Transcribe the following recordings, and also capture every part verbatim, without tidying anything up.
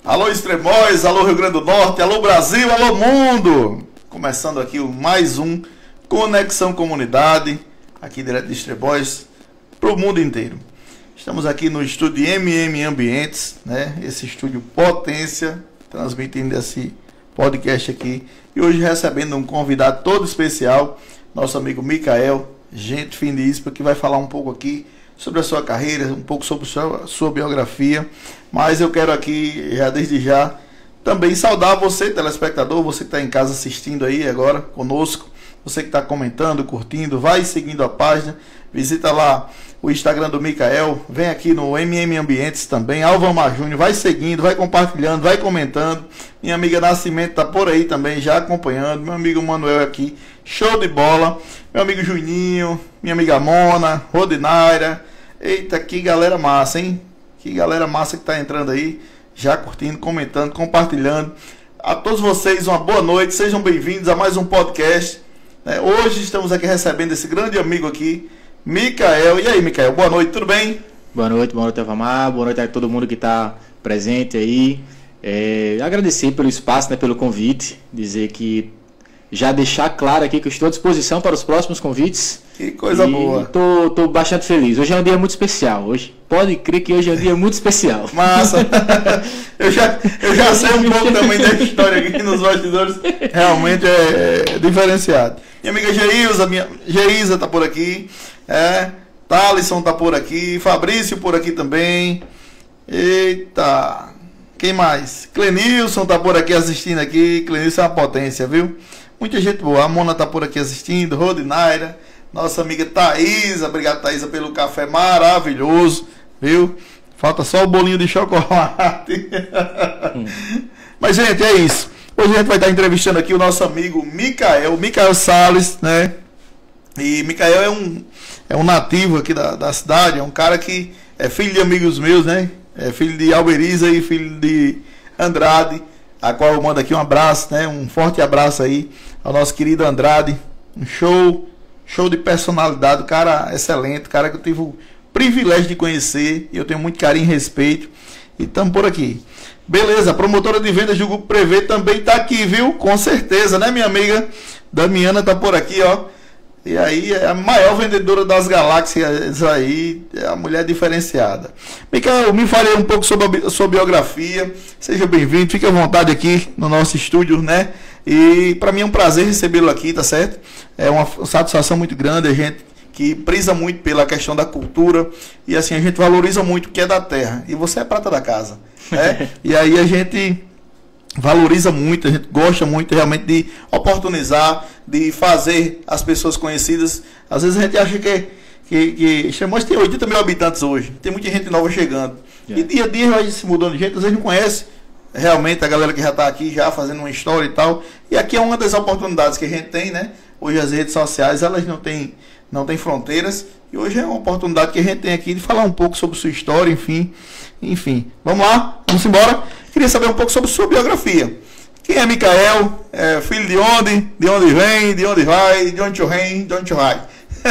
Alô Extremóis, alô Rio Grande do Norte, alô Brasil, alô mundo! Começando aqui o mais um Conexão Comunidade, aqui direto de Extremóis, para o mundo inteiro. Estamos aqui no estúdio M M Ambientes, né? Esse estúdio potência, transmitindo esse podcast aqui. E hoje recebendo um convidado todo especial, nosso amigo Micael, gente finíssima, que vai falar um pouco aqui sobre a sua carreira, um pouco sobre a sua, sua biografia. Mas eu quero aqui, já desde já, também saudar você, telespectador, você que está em casa assistindo aí agora conosco, você que está comentando, curtindo, vai seguindo a página, visita lá o Instagram do Micael, vem aqui no M M Ambientes também, Alvamar Júnior, vai seguindo, vai compartilhando, vai comentando. Minha amiga Nascimento está por aí também, já acompanhando, meu amigo Manuel aqui, show de bola, meu amigo Juninho, minha amiga Mona, Rodinaira. Eita, que galera massa, hein? Que galera massa que tá entrando aí, já curtindo, comentando, compartilhando. A todos vocês, uma boa noite, sejam bem-vindos a mais um podcast. É, hoje estamos aqui recebendo esse grande amigo aqui, Micael. E aí, Micael, boa noite, tudo bem? Boa noite, boa noite, Alvamar, boa noite a todo mundo que está presente aí. É, agradecer pelo espaço, né, pelo convite, dizer que já deixar claro aqui que eu estou à disposição para os próximos convites. Que coisa e boa. Tô, tô bastante feliz. Hoje é um dia muito especial. Hoje, pode crer que hoje é um dia muito especial. Massa. eu já, eu já sei um pouco também da história aqui nos bastidores. Realmente é, é diferenciado. Minha amiga Geisa, minha Geisa tá por aqui. É, Thalisson tá por aqui. Fabrício por aqui também. Eita. Quem mais? Clenilson tá por aqui assistindo aqui. Clenilson é uma potência, viu? Muita gente boa. A Mona tá por aqui assistindo. Rodinaira. Nossa amiga Thaisa, obrigado Thaisa pelo café maravilhoso, viu? Falta só o bolinho de chocolate. Hum. Mas, gente, é isso. Hoje a gente vai estar entrevistando aqui o nosso amigo Micael, Micael Salles, né? E Micael é um, é um nativo aqui da, da cidade, é um cara que é filho de amigos meus, né? É filho de Alberiza e filho de Andrade, a qual eu mando aqui um abraço, né? Um forte abraço aí ao nosso querido Andrade. Um show... Show de personalidade, cara excelente, cara que eu tive o privilégio de conhecer e eu tenho muito carinho e respeito. E estamos por aqui. Beleza, a promotora de vendas do Grupo Prevê também está aqui, viu? Com certeza, né, minha amiga Damiana tá por aqui, ó. E aí, é a maior vendedora das galáxias aí, é a mulher diferenciada. Micael, me fale um pouco sobre a sua biografia. Seja bem-vindo, fique à vontade aqui no nosso estúdio, né? E para mim é um prazer recebê-lo aqui, tá certo? É uma satisfação muito grande, a gente que preza muito pela questão da cultura e assim, a gente valoriza muito o que é da terra. E você é prata da casa, né? E aí a gente valoriza muito, a gente gosta muito realmente de oportunizar, de fazer as pessoas conhecidas. Às vezes a gente acha que, que, que Extremóis tem oitenta mil habitantes hoje, tem muita gente nova chegando. Yeah. E dia a dia vai se mudando de gente, às vezes não conhece realmente a galera que já está aqui, já fazendo uma história e tal. E aqui é uma das oportunidades que a gente tem, né? Hoje as redes sociais, elas não têm, não têm fronteiras. E hoje é uma oportunidade que a gente tem aqui de falar um pouco sobre sua história, enfim. Enfim, vamos lá, vamos embora. Queria saber um pouco sobre sua biografia. Quem é Micael? É filho de onde? De onde vem? De onde vai? De onde tu vem? De onde tu vai?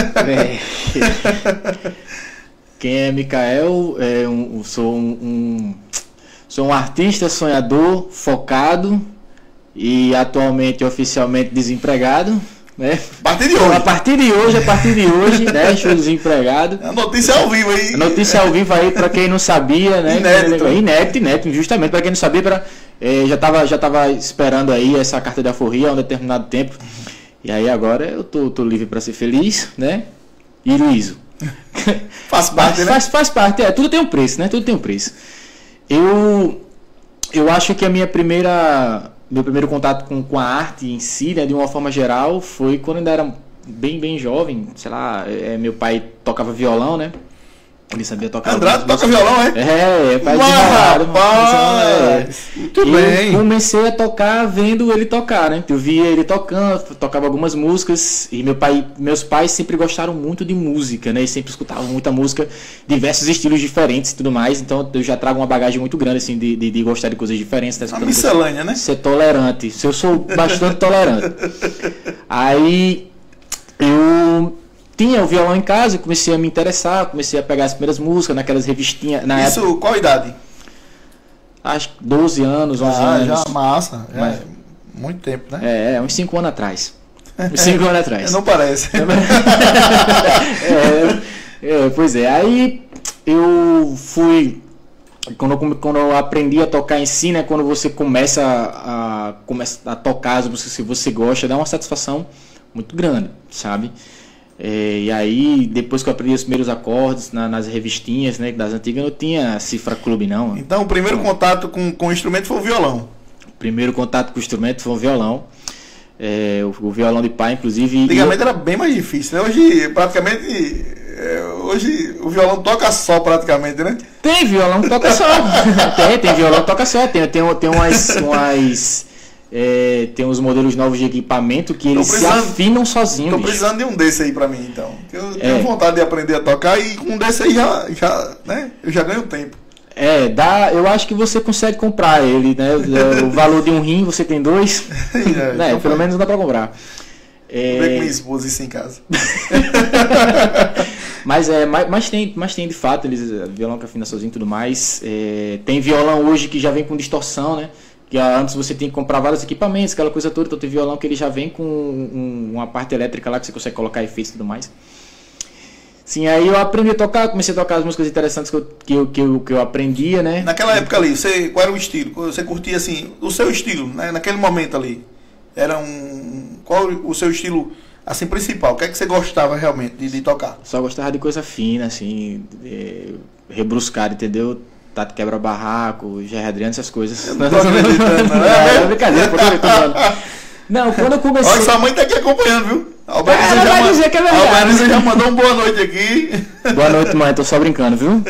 Quem é Micael? É um, sou um, um, sou um artista, sonhador, focado e atualmente oficialmente desempregado. Né? A partir de hoje. A partir de hoje, a partir de hoje, né? Estou desempregado. A notícia ao vivo aí. A notícia ao vivo aí, para quem não sabia, né? Inédito. Inédito, inédito, justamente para quem não sabia, pra, é, já estava já tava esperando aí essa carta de alforria há um determinado tempo. E aí agora eu tô, tô livre para ser feliz, né? E liso. Faz parte, né? Faz, faz parte, é. Tudo tem um preço, né? Tudo tem um preço. Eu, eu acho que a minha primeira... Meu primeiro contato com, com a arte em si, né, de uma forma geral, foi quando eu ainda era bem, bem jovem. Sei lá, é, meu pai tocava violão, né? Ele sabia tocar. Andrade toca violão, é? É, é pai de rapaz, é. Muito e bem. Eu comecei a tocar vendo ele tocar, né? Eu via ele tocando, tocava algumas músicas. E meu pai, meus pais sempre gostaram muito de música, né? Eles sempre escutavam muita música, diversos estilos diferentes e tudo mais. Então eu já trago uma bagagem muito grande, assim, de, de, de gostar de coisas diferentes. Tá? A miscelânea, né? Ser tolerante. Eu sou bastante tolerante. Aí eu tinha o violão em casa, comecei a me interessar, comecei a pegar as primeiras músicas naquelas revistinhas. Na Isso, época... qual idade? Acho que doze anos, onze ah, anos. já massa. Já Mas- é muito tempo, né? É, é, uns cinco anos atrás. Uns cinco anos atrás. Não parece. é, é, pois é, aí eu fui. Quando eu, come- quando eu aprendi a tocar em si, né? Quando você começa a, a, começa a tocar as músicas que você gosta, dá uma satisfação muito grande, sabe? É, e aí, depois que eu aprendi os primeiros acordes na- nas revistinhas, né? Das antigas, eu não tinha cifra clube, não. Então, o primeiro contato com, com o instrumento foi o violão. O primeiro contato com o instrumento foi o violão. É, o, o violão de pai, inclusive. e Antigamente eu- era bem mais difícil, né? Hoje, praticamente, é, hoje o violão toca só, praticamente, né? Tem violão que toca só. tem, tem violão que toca só. Tem, tem, tem umas. umas é, tem uns modelos novos de equipamento que eles se precisando- afinam sozinhos. Tô bicho. precisando de um desse aí pra mim, então. Eu tenho É. vontade de aprender a tocar e com um desse aí já, já, né? Eu já ganho tempo. É, dá, eu acho que você consegue comprar ele, né? O valor de um rim, você tem dois. É, né? então Pelo vai. menos dá pra comprar. Vou ver com minha É, esposa isso em casa. mas é, mas, mas tem, mas tem de fato, eles violão que afina sozinho e tudo mais. É, tem violão hoje que já vem com distorção, né? Que antes você tem que comprar vários equipamentos, aquela coisa toda. Então tem violão que ele já vem com um- uma parte elétrica lá que você consegue colocar efeitos e tudo mais. Sim, aí eu aprendi a tocar, comecei a tocar as músicas interessantes que eu, que eu, que eu, que eu aprendia, né? Naquela época ali, você, qual era o estilo? Você curtia assim, o seu estilo, né? Naquele momento ali. Era um. Qual o seu estilo assim principal? O que é que você gostava realmente de, de tocar? Só gostava de coisa fina, assim, é, rebruscada, entendeu? Tato quebra-barraco, Gerry Adriano, essas coisas. não tô acreditando, não. É, é brincadeira, pô, tô brincando. Não, quando eu comecei. Olha, sua mãe tá aqui acompanhando, viu? A Ela Alberisa vai já, dizer ma- que é a verdade. Alberisa já mandou um boa noite aqui. Boa noite, mãe, tô só brincando, viu?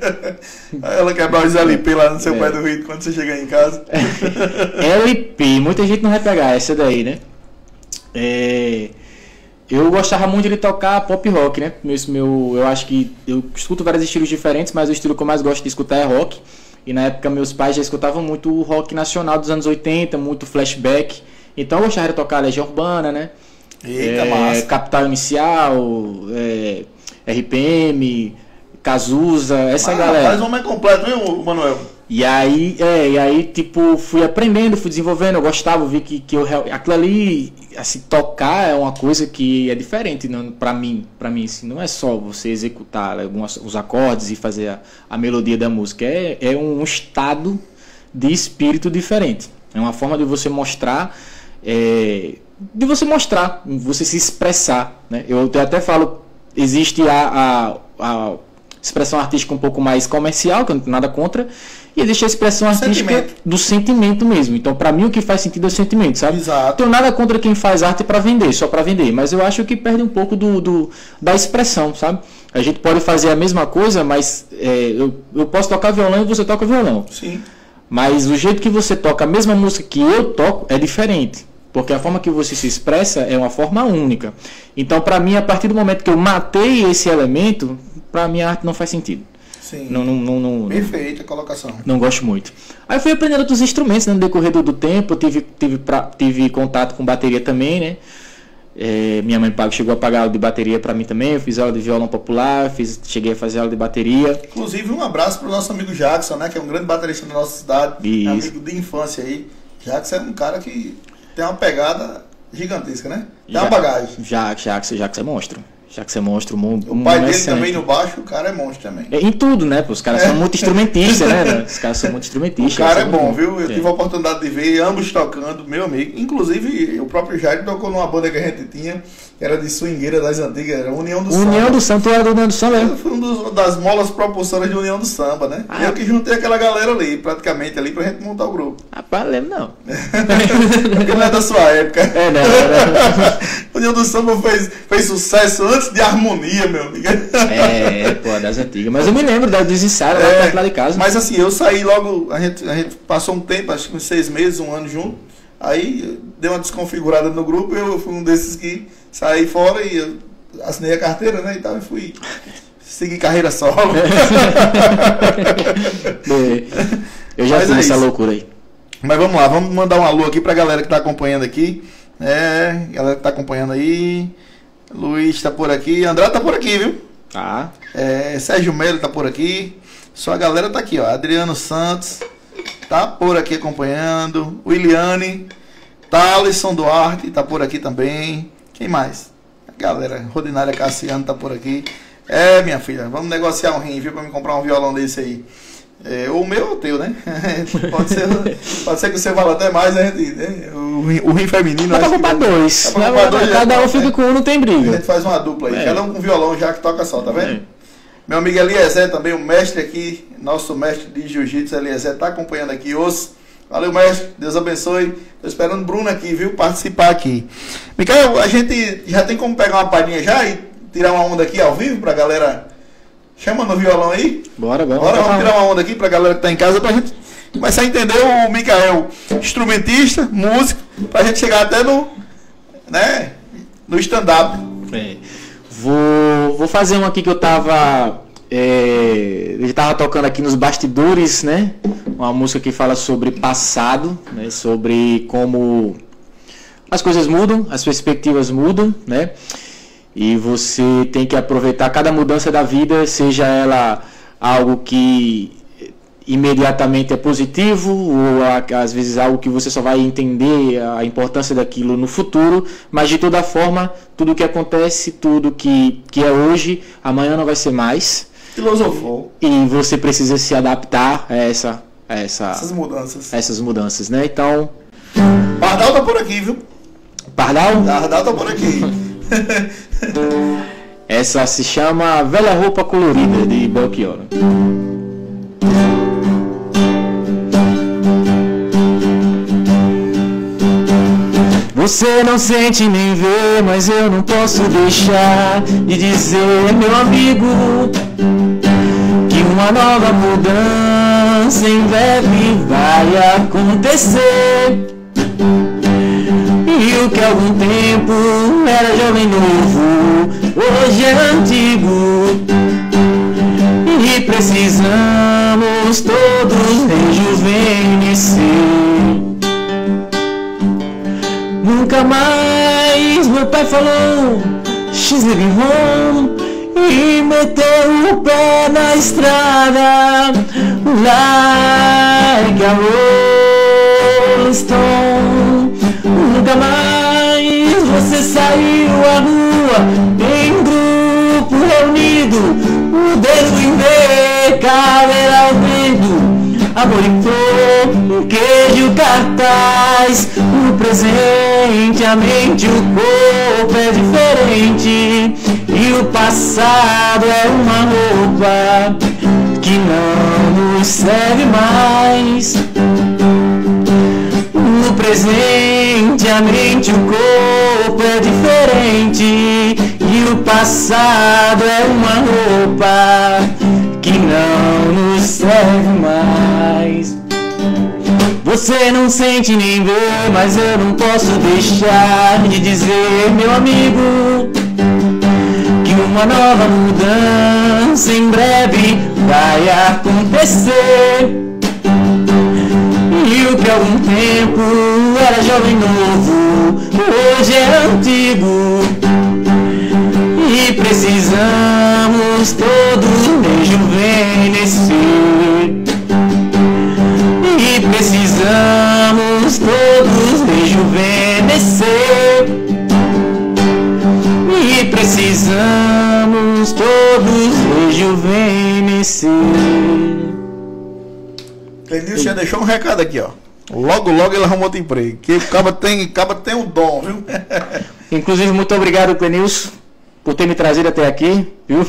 Ela quebrar os L P lá no seu É. pé do vidro quando você chegar em casa. L P, muita gente não vai pegar essa daí, né? É, eu gostava muito de tocar pop rock, né? Meu, meu, eu acho que eu escuto vários estilos diferentes, mas o estilo que eu mais gosto de escutar é rock. E na época meus pais já escutavam muito o rock nacional dos anos oitenta, muito flashback. Então eu gostava de tocar Legião Urbana, né? Eita, É, massa. Capital Inicial, é, R P M, Cazuza, essa Ah, galera. faz um homem completo, viu, Manuel? E aí, é, e aí, tipo, fui aprendendo, fui desenvolvendo, eu gostava, vi que, que eu, real- aquilo ali, assim, tocar é uma coisa que é diferente, não, pra mim, pra mim, assim, não é só você executar algumas, os acordes e fazer a, a melodia da música, é, é um estado de espírito diferente, é uma forma de você mostrar, é, de você mostrar, você se expressar, né? Eu até falo, existe a, a, a expressão artística um pouco mais comercial, que eu não tenho nada contra, e existe a expressão artística Sentimento. do sentimento mesmo. Então, pra mim, o que faz sentido é o sentimento, sabe? Exato. Não tenho nada contra quem faz arte pra vender, só pra vender, mas eu acho que perde um pouco do, do- da expressão, sabe? A gente pode fazer a mesma coisa, mas é, eu, eu posso tocar violão e você toca violão. Sim. Mas o jeito que você toca a mesma música que eu toco é diferente. Porque a forma que você se expressa é uma forma única. Então, pra mim, a partir do momento que eu matei esse elemento, pra mim a arte não faz sentido. Sim. Não, não, não, não, Perfeita a colocação. não gosto muito. Aí eu fui aprendendo outros instrumentos, né, no decorrer do, do tempo. Eu tive, tive, pra- tive contato com bateria também, né? É, minha mãe pagou- chegou a pagar aula de bateria pra mim também. Eu fiz aula de violão popular, fiz, cheguei a fazer aula de bateria. Inclusive, um abraço pro nosso amigo Jackson, né? Que é um grande baterista da nossa cidade. Isso. É amigo de infância aí. Jackson é um cara que tem uma pegada gigantesca, né? Tem uma Já- bagagem. Já, já, já que você é monstro. Já que você é monstro, um, O um pai dele excelente. também no baixo, o cara é monstro também. É, em tudo, né? Pô, os caras são muito instrumentistas, né? Os caras são muito O instrumentistas. cara é são bom, muito- viu? Eu é. tive a oportunidade de ver ambos tocando, meu amigo. Inclusive, o próprio Jair tocou numa banda que a gente tinha, que era de swingueira das antigas, era União do União Samba. do Santo era do União do Samba, Eu é? fui um dos, das molas propulsoras de União do Samba, né? Ah. Eu que juntei aquela galera ali, praticamente ali, pra gente montar o grupo. Rapaz, não lembro não. Porque não é da sua época. É, não, não. União do Samba fez, fez sucesso antes de Harmonia, meu amigo. É, pô, das antigas. Mas eu me lembro da dos ensaios lá É, perto lá de casa. Mas assim, eu saí logo, a gente, a gente passou um tempo, acho que uns seis meses, um ano junto. Aí deu uma desconfigurada no grupo, eu fui um desses que saí fora e eu assinei a carteira, né? E tal, e fui seguir carreira solo. É, eu já Mas fiz é essa isso. loucura aí. Mas vamos lá, vamos mandar um alô aqui pra galera que tá acompanhando aqui. É, galera que tá acompanhando aí. Luiz tá por aqui, André tá por aqui, viu? Tá. É, Sérgio Melo tá por aqui. Só a galera tá aqui, ó. Adriano Santos. tá por aqui acompanhando. Williane, Thaleson Duarte tá por aqui também. Quem mais? A galera, Rodinária Cassiano tá por aqui. É, minha filha, vamos negociar um rim, viu, pra me comprar um violão desse aí. É, o meu ou o teu, né? Pode ser, pode ser que você fale até mais, né? O, rim, o rim feminino. Dá pra comprar dois. Dá pra comprar dois. Cada um fica com um, não tem briga. A gente faz uma dupla aí. É. Cada um com violão já que toca só, tá vendo? É. Meu amigo Eliezer também, o mestre aqui, nosso mestre de jiu-jitsu, Eliezer, tá acompanhando aqui os. Valeu, mestre. Deus abençoe. Tô esperando o Bruno aqui, viu? Participar aqui. Micael, a gente já tem como pegar uma palhinha já e tirar uma onda aqui ao vivo pra galera. Chama no violão aí. Bora, bora. Bora, vamos tirar uma onda aqui pra galera que tá em casa pra gente começar a entender o Micael, instrumentista, músico, pra gente chegar até no, né, no stand-up. É. Vou, vou fazer um aqui que eu tava, é, ele tava tocando aqui nos bastidores, né? Uma música que fala sobre passado, né? Sobre como as coisas mudam, as perspectivas mudam, né? E você tem que aproveitar cada mudança da vida, seja ela algo que imediatamente é positivo, ou às vezes algo que você só vai entender a importância daquilo no futuro, mas de toda forma, tudo que acontece, tudo que, que é hoje, amanhã não vai ser mais. Filosofou. E você precisa se adaptar a, essa, a essa, essas mudanças. A essas mudanças, né? Então... Pardal tá por aqui, viu? Pardal? Pardal tá por aqui. Essa se chama Velha Roupa Colorida, de Belchior. Você não sente nem vê, mas eu não posso deixar de dizer, meu amigo, que uma nova mudança em breve vai acontecer. E o que há algum tempo era jovem novo, hoje é antigo. E precisamos todos rejuvenescer. Nunca mais meu pai falou she's living home e meteu o pé na estrada like a Rolling Stone. Nunca mais você saiu à rua em grupo reunido, o dedo em V, cabelo ao dedo, amor em flor, um queijo, cartaz, o presente, a mente, o corpo é diferente. E o passado é uma roupa que não nos serve mais. O presente, a mente, o corpo é diferente. E o passado é uma roupa que não nos serve mais. Você não sente nem vê, mas eu não posso deixar de dizer, meu amigo, que uma nova mudança em breve vai acontecer. E o que há algum tempo era jovem novo, hoje é antigo. E precisamos todos rejuvenescer. E precisamos todos rejuvenescer. E precisamos todos rejuvenescer. Clenilson já deixou um recado aqui, ó. Logo, logo ele arrumou outro emprego. Que o cara tem, cara tem um dom, viu? Inclusive, muito obrigado, Clenilson, por ter me trazido até aqui, viu?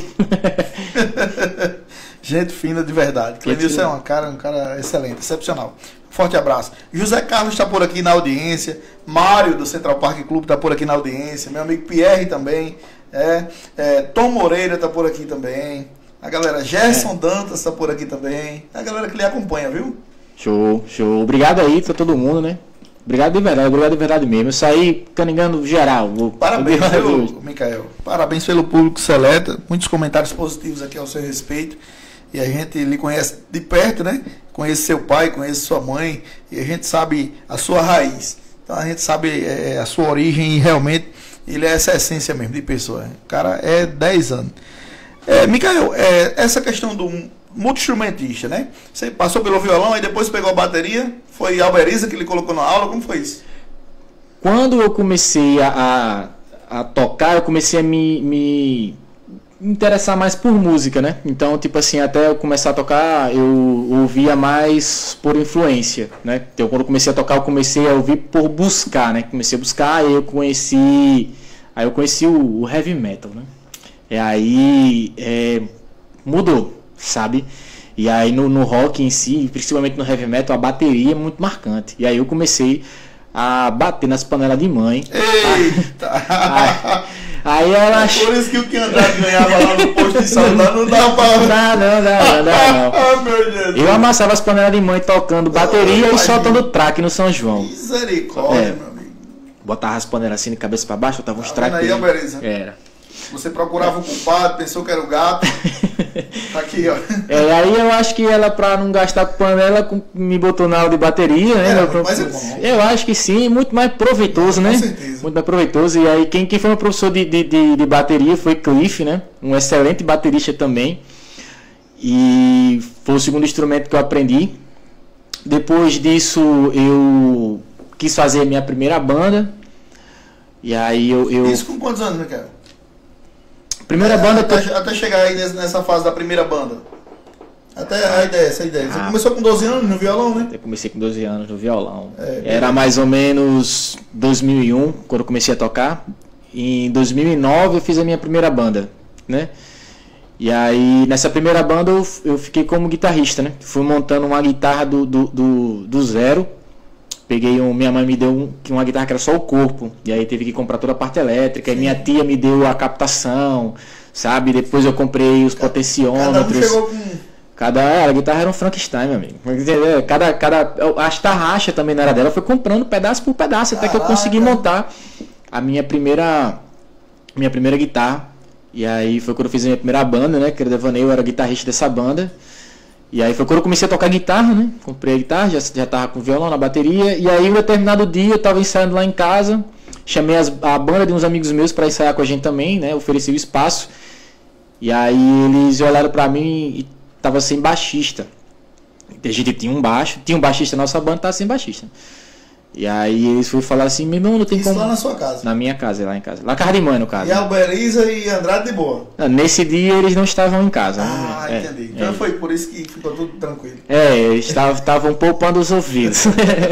Gente fina de verdade. Clenilson é um cara, um cara excelente, excepcional. Forte abraço. José Carlos está por aqui na audiência. Mário do Central Park Clube está por aqui na audiência. Meu amigo Pierre também. É, é, Tom Moreira está por aqui também. A galera Gerson é. Dantas está por aqui também. A galera que lhe acompanha, viu? Show, show. Obrigado aí pra todo mundo, né? Obrigado de verdade, obrigado de verdade mesmo. Eu saí caningando geral. Parabéns, viu, Micael? Parabéns pelo público seleto. Muitos comentários positivos aqui ao seu respeito. E a gente lhe conhece de perto, né? Conhece seu pai, conhece sua mãe. E a gente sabe a sua raiz. Então a gente sabe é, a sua origem e realmente ele é essa essência mesmo de pessoa. O cara é dez anos. É, Micael, é, essa questão do multi-instrumentista, né? Você passou pelo violão e depois pegou a bateria. Foi Alberiza que ele colocou na aula? Como foi isso? Quando eu comecei a, a, a tocar, eu comecei a me, me interessar mais por música, né? Então, tipo assim, até eu começar a tocar, eu ouvia mais por influência, né? Então, quando eu comecei a tocar, eu comecei a ouvir por buscar, né? Comecei a buscar, aí eu conheci, aí eu conheci o, o heavy metal, né? E aí é, mudou, sabe? E aí no, no rock em si, principalmente no heavy metal, a bateria é muito marcante. E aí eu comecei a bater nas panelas de mãe. Eita! Aí, aí ela... É por isso que o que Andrade ganhava lá no posto de saúde não dá pra... Não, não, não, não, não, não. Ah, meu Deus. Eu amassava as panelas de mãe tocando bateria Oh, e soltando traque no São João. Misericórdia, É. meu amigo. Botava as panelas assim de cabeça pra baixo, botava uns Tá traques. vendo aí, Alberiza? Era. Você procurava o culpado, pensou que era o gato. Tá aqui, ó. É, aí eu acho que ela, pra não gastar com panela, com- me botou na aula de bateria, né? É, Eu- muito mais é bom. Eu acho que sim, muito mais proveitoso, Com né? certeza. Muito mais proveitoso. E aí, quem, quem foi meu professor de, de, de, de bateria foi Cliff, né? Um excelente baterista também. E foi o segundo instrumento que eu aprendi. Depois disso, eu quis fazer a minha primeira banda. E aí, eu. eu... Isso com quantos anos, Michael? Primeira É, banda. até, to- até chegar aí nessa, nessa fase da primeira banda. Até a ideia, essa ideia. Você Ah. começou com doze anos no violão, né? Eu comecei com doze anos no violão. É, Era mais ou menos dois mil e um, quando eu comecei a tocar. Em dois mil e nove eu fiz a minha primeira banda, né? E aí, nessa primeira banda eu, eu fiquei como guitarrista, né? Fui montando uma guitarra do, do, do, do zero. Peguei um, minha mãe me deu um, uma guitarra que era só o corpo. E aí teve que comprar toda a parte elétrica. E minha tia me deu a captação, sabe? Depois eu comprei os Cada um potenciômetros. chegou com... Cada é, a guitarra era um Frankenstein, meu amigo. Entendeu? Cada, cada, as tarraxas também não era dela, foi comprando pedaço por pedaço até que eu Caraca. consegui montar a minha primeira, minha primeira guitarra. E aí foi quando eu fiz a minha primeira banda, né? Que era Devaneio, eu era guitarrista dessa banda. E aí foi quando eu comecei a tocar guitarra, né? Comprei a guitarra, já, já tava com violão na bateria. E aí, um determinado dia, eu tava ensaiando lá em casa. Chamei as, a banda de uns amigos meus para ensaiar com a gente também, né? Ofereci o espaço. E aí eles olharam pra mim e tava sem baixista. A gente tinha um baixo, tinha um baixista na nossa banda, tava sem baixista. E aí eles foram falar assim, meu irmão, não tem Isso como... lá na sua casa. Na minha casa, lá em casa. Lá na casa de mãe, no caso. E Alberiza e Andrade de boa. Não, nesse dia eles não estavam em casa. Ah, né? É, entendi. Então é. foi por isso que ficou tudo tranquilo. É, eles estavam poupando os ouvidos.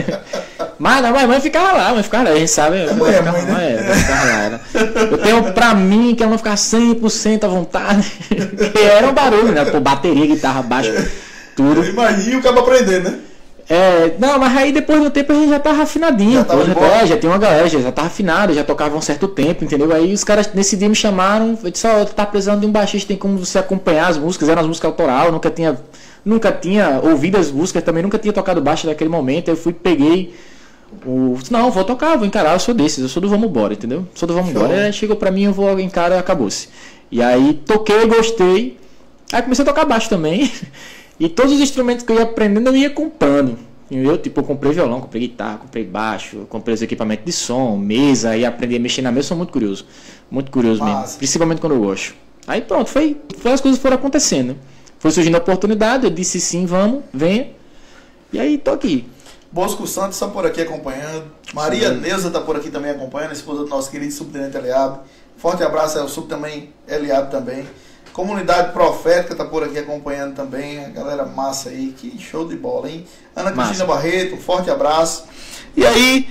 Mas a mãe ficava lá, a mãe ficava lá, a gente sabe. É a mãe, é ficava mãe, né? lá, é, a mãe ficava lá, né? Eu tenho pra mim que ela não ficar cem por cento à vontade. Que era um barulho, né? Pô, bateria, guitarra, baixo, tudo. Eu imagino o cabo aprender, né? É, não, mas aí depois do tempo a gente já tava afinadinho. Já tava pô, de já, boa? é, já tem uma galera, já, já tava afinado, já tocava um certo tempo, entendeu? Aí os caras nesse dia me chamaram, eu disse, ó, oh, tá precisando de um baixista, tem como você acompanhar as músicas, eram as músicas autoral, nunca tinha, nunca tinha ouvido as músicas, também nunca tinha tocado baixo naquele momento, aí eu fui, peguei o... Não, vou tocar, vou encarar, eu sou desses, eu sou do Vamos Embora, entendeu? Sou do Vamos Show. Embora, aí chegou pra mim, eu vou encarar e acabou-se. E aí toquei, gostei, aí comecei a tocar baixo também, e todos os instrumentos que eu ia aprendendo eu ia comprando. Eu, tipo, eu comprei violão, comprei guitarra, comprei baixo, comprei os equipamentos de som, mesa, e aprendi a mexer na mesa, eu sou muito curioso. Muito curioso Massa. mesmo, principalmente quando eu gosto. Aí pronto, foi, foi as coisas foram acontecendo. Foi surgindo a oportunidade, eu disse sim, vamos, venha. E aí tô aqui. Bosco Santos está por aqui acompanhando. Maria Sim. Neuza está por aqui também acompanhando, esposa do nosso querido subtenente Eliabe. Forte abraço ao sub também, Eliabe também. Comunidade Profética está por aqui acompanhando também. A galera massa aí, que show de bola, hein? Ana Massa. Cristina Barreto, um forte abraço. E aí,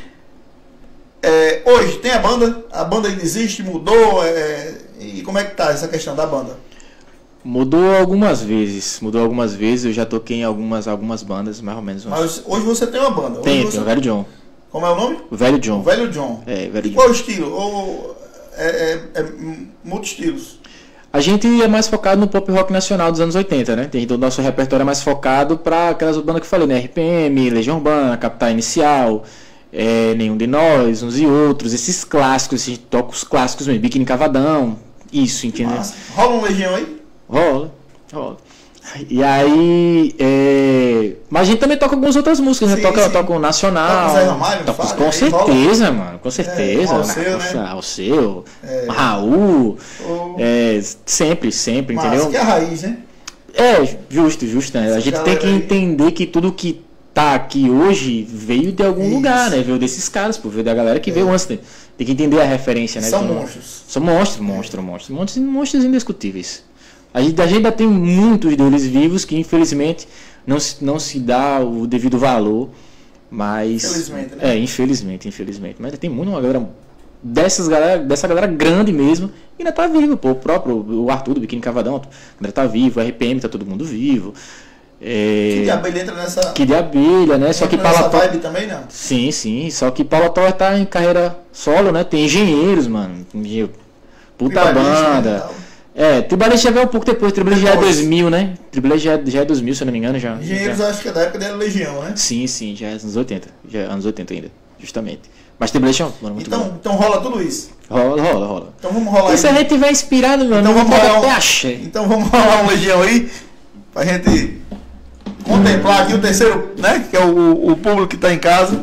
é, hoje tem a banda? A banda ainda existe? Mudou? É, e como é que tá essa questão da banda? Mudou algumas vezes, mudou algumas vezes, eu já toquei em algumas, algumas bandas, mais ou menos. Uns... Mas hoje você tem uma banda. Hoje Tem, você... tem o Velho John. Como é o nome? O Velho O John. Velho John. É, Velho E John. qual o estilo? Ou é, é, é multi-estilos? A gente é mais focado no pop rock nacional dos anos oitenta, né? Tem, o nosso repertório é mais focado para aquelas bandas que eu falei, né? R P M, Legião Urbana, Capital Inicial, é, Nenhum de Nós, Uns e Outros, esses clássicos, a gente toca os clássicos mesmo, Biquíni Cavadão, isso, entendeu? Massa. Rola um Legião aí? Rola, rola. E aí, é... mas a gente também toca algumas outras músicas, né? Sim, Toca, sim. toca o Nacional. Toca o Zé Ramalho, toca, Fábio, com aí certeza, mano, com certeza. É, o Alceu, né? Alceu, É. Raul, Ou... é, sempre, sempre, Massa, entendeu? que é a raiz, né? É, justo, justo, né? A gente tem que entender que tudo que tá aqui hoje veio de algum Isso. lugar, né? Veio desses caras, pô, veio da galera que é. veio antes. Né? Tem que entender a referência, né? São Então, monstros. São monstros, monstros, monstros. Monstros, monstros indiscutíveis. A gente, a gente ainda tem muitos deles vivos que, infelizmente, não se, não se dá o devido valor. Mas. Infelizmente, né? É, infelizmente, infelizmente. Mas tem muito uma galera. Dessas galera, dessa galera grande mesmo, e ainda tá vivo, pô. O próprio o Arthur do Biquíni Cavadão ainda tá vivo, o R P M tá todo mundo vivo. É... Que de abelha entra nessa. Que de abelha, né? Só que Paulo Torre vibe também, não? Sim, sim. Só que Paulo Torre tá em carreira solo, né? Tem engenheiros, mano. Puta banda. É, Tribalista já veio um pouco depois. Tribalista já é dois mil, né? Tribalista já, já é dois mil, se eu não me engano. Já, engenheiros, já... acho que é da época da Legião, né? Sim, sim. Já é anos oitenta. Já é anos oitenta ainda, justamente. Mas Tribalista é um muito então, bom. Então rola tudo isso. Rola, rola, rola. Então vamos rolar. E se a gente tiver inspirado, meu então vamos rolar um... acha. Então vamos rolar um Legião aí. Pra gente contemplar aqui o terceiro, né? Que é o, o público que tá em casa.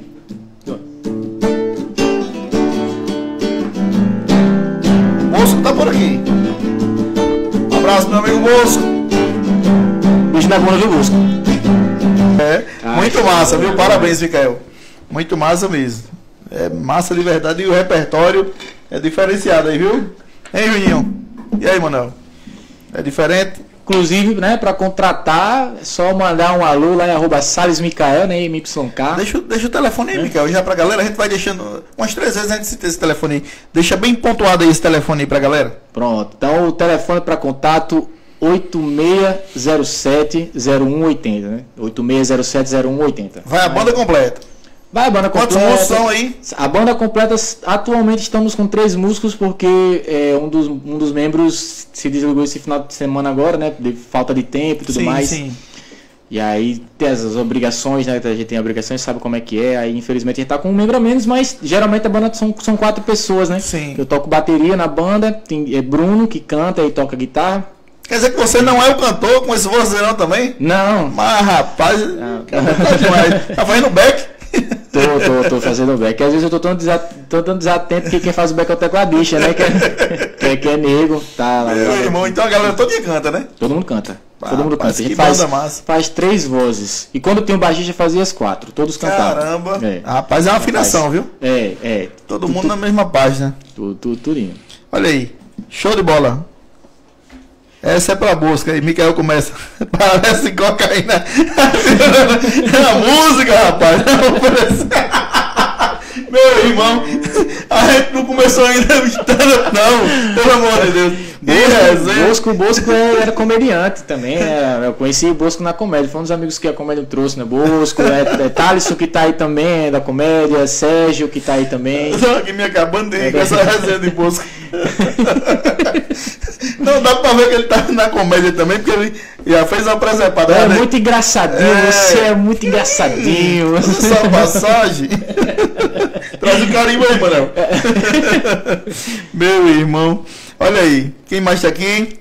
O Bosco tá por aqui. Um abraço, meu amigo Bosco. Beijo na bunda do Bosco. É, Ai, muito massa, viu? Parabéns, Micael. Muito massa mesmo. É massa de verdade e o repertório é diferenciado aí, viu? Hein, Juninho? E aí, Manuel? É diferente? Inclusive, né, para contratar, é só mandar um alô lá em arroba Salles Micael, né, M Y K. Deixa, deixa o telefone aí, é. Micael, já pra galera, a gente vai deixando, umas três vezes a gente cita esse telefone aí. Deixa bem pontuado aí esse telefone aí pra galera. Pronto, então o telefone para contato oito seis zero sete zero um oito zero, né, oito seis zero sete zero um oito zero. Vai a banda completa. Vai a banda completa. Quantos músicos são aí? A banda completa, atualmente estamos com três músicos, porque é, um, dos, um dos membros se desligou esse final de semana agora, né? De falta de tempo e tudo sim, mais. Sim. E aí tem as obrigações, né? A gente tem obrigações, sabe como é que é. Aí infelizmente a gente tá com um membro a menos, mas geralmente a banda são, são quatro pessoas, né? Sim. Eu toco bateria na banda, tem é Bruno que canta e toca guitarra. Quer dizer que você não é o cantor com esse vozeirão também? Não. Mas rapaz, não. Tá demais. Tá fazendo back? Tô, tô, tô fazendo back. Às vezes eu tô tão, desat... tô tão desatento que quem faz o back é o tecladista, né? Que é, que é, que é nego. Tá lá. Meu irmão, então a galera toda canta, né? Todo mundo canta. Ah, Todo mundo canta. A gente faz, faz três vozes. E quando tem um baixista fazia as quatro. Todos cantavam. Caramba. É. Rapaz, é uma afinação, viu? É, é. Todo tu, mundo tu, na mesma página. Tudo, tudo, tudo. Olha aí. Show de bola. Essa é pra busca. Aí Micael começa. Parece cocaína. É a música, rapaz. Meu irmão, a gente não começou ainda não, pelo amor de Deus. Bosco, Bosco era comediante também, né? Eu conheci o Bosco na comédia, foi um dos amigos que a comédia trouxe, né? Bosco, é, é Thaleson que tá aí também, da comédia, Sérgio que tá aí também. Só que me acabando de rir com essa resenha de Bosco. Não, dá pra ver que ele tá na comédia também, porque ele já fez uma presepada. É né? Muito engraçadinho, é... você é muito engraçadinho. Só passagem. Traz o carimbo aí, Manel. Meu irmão. Olha aí, quem mais tá aqui?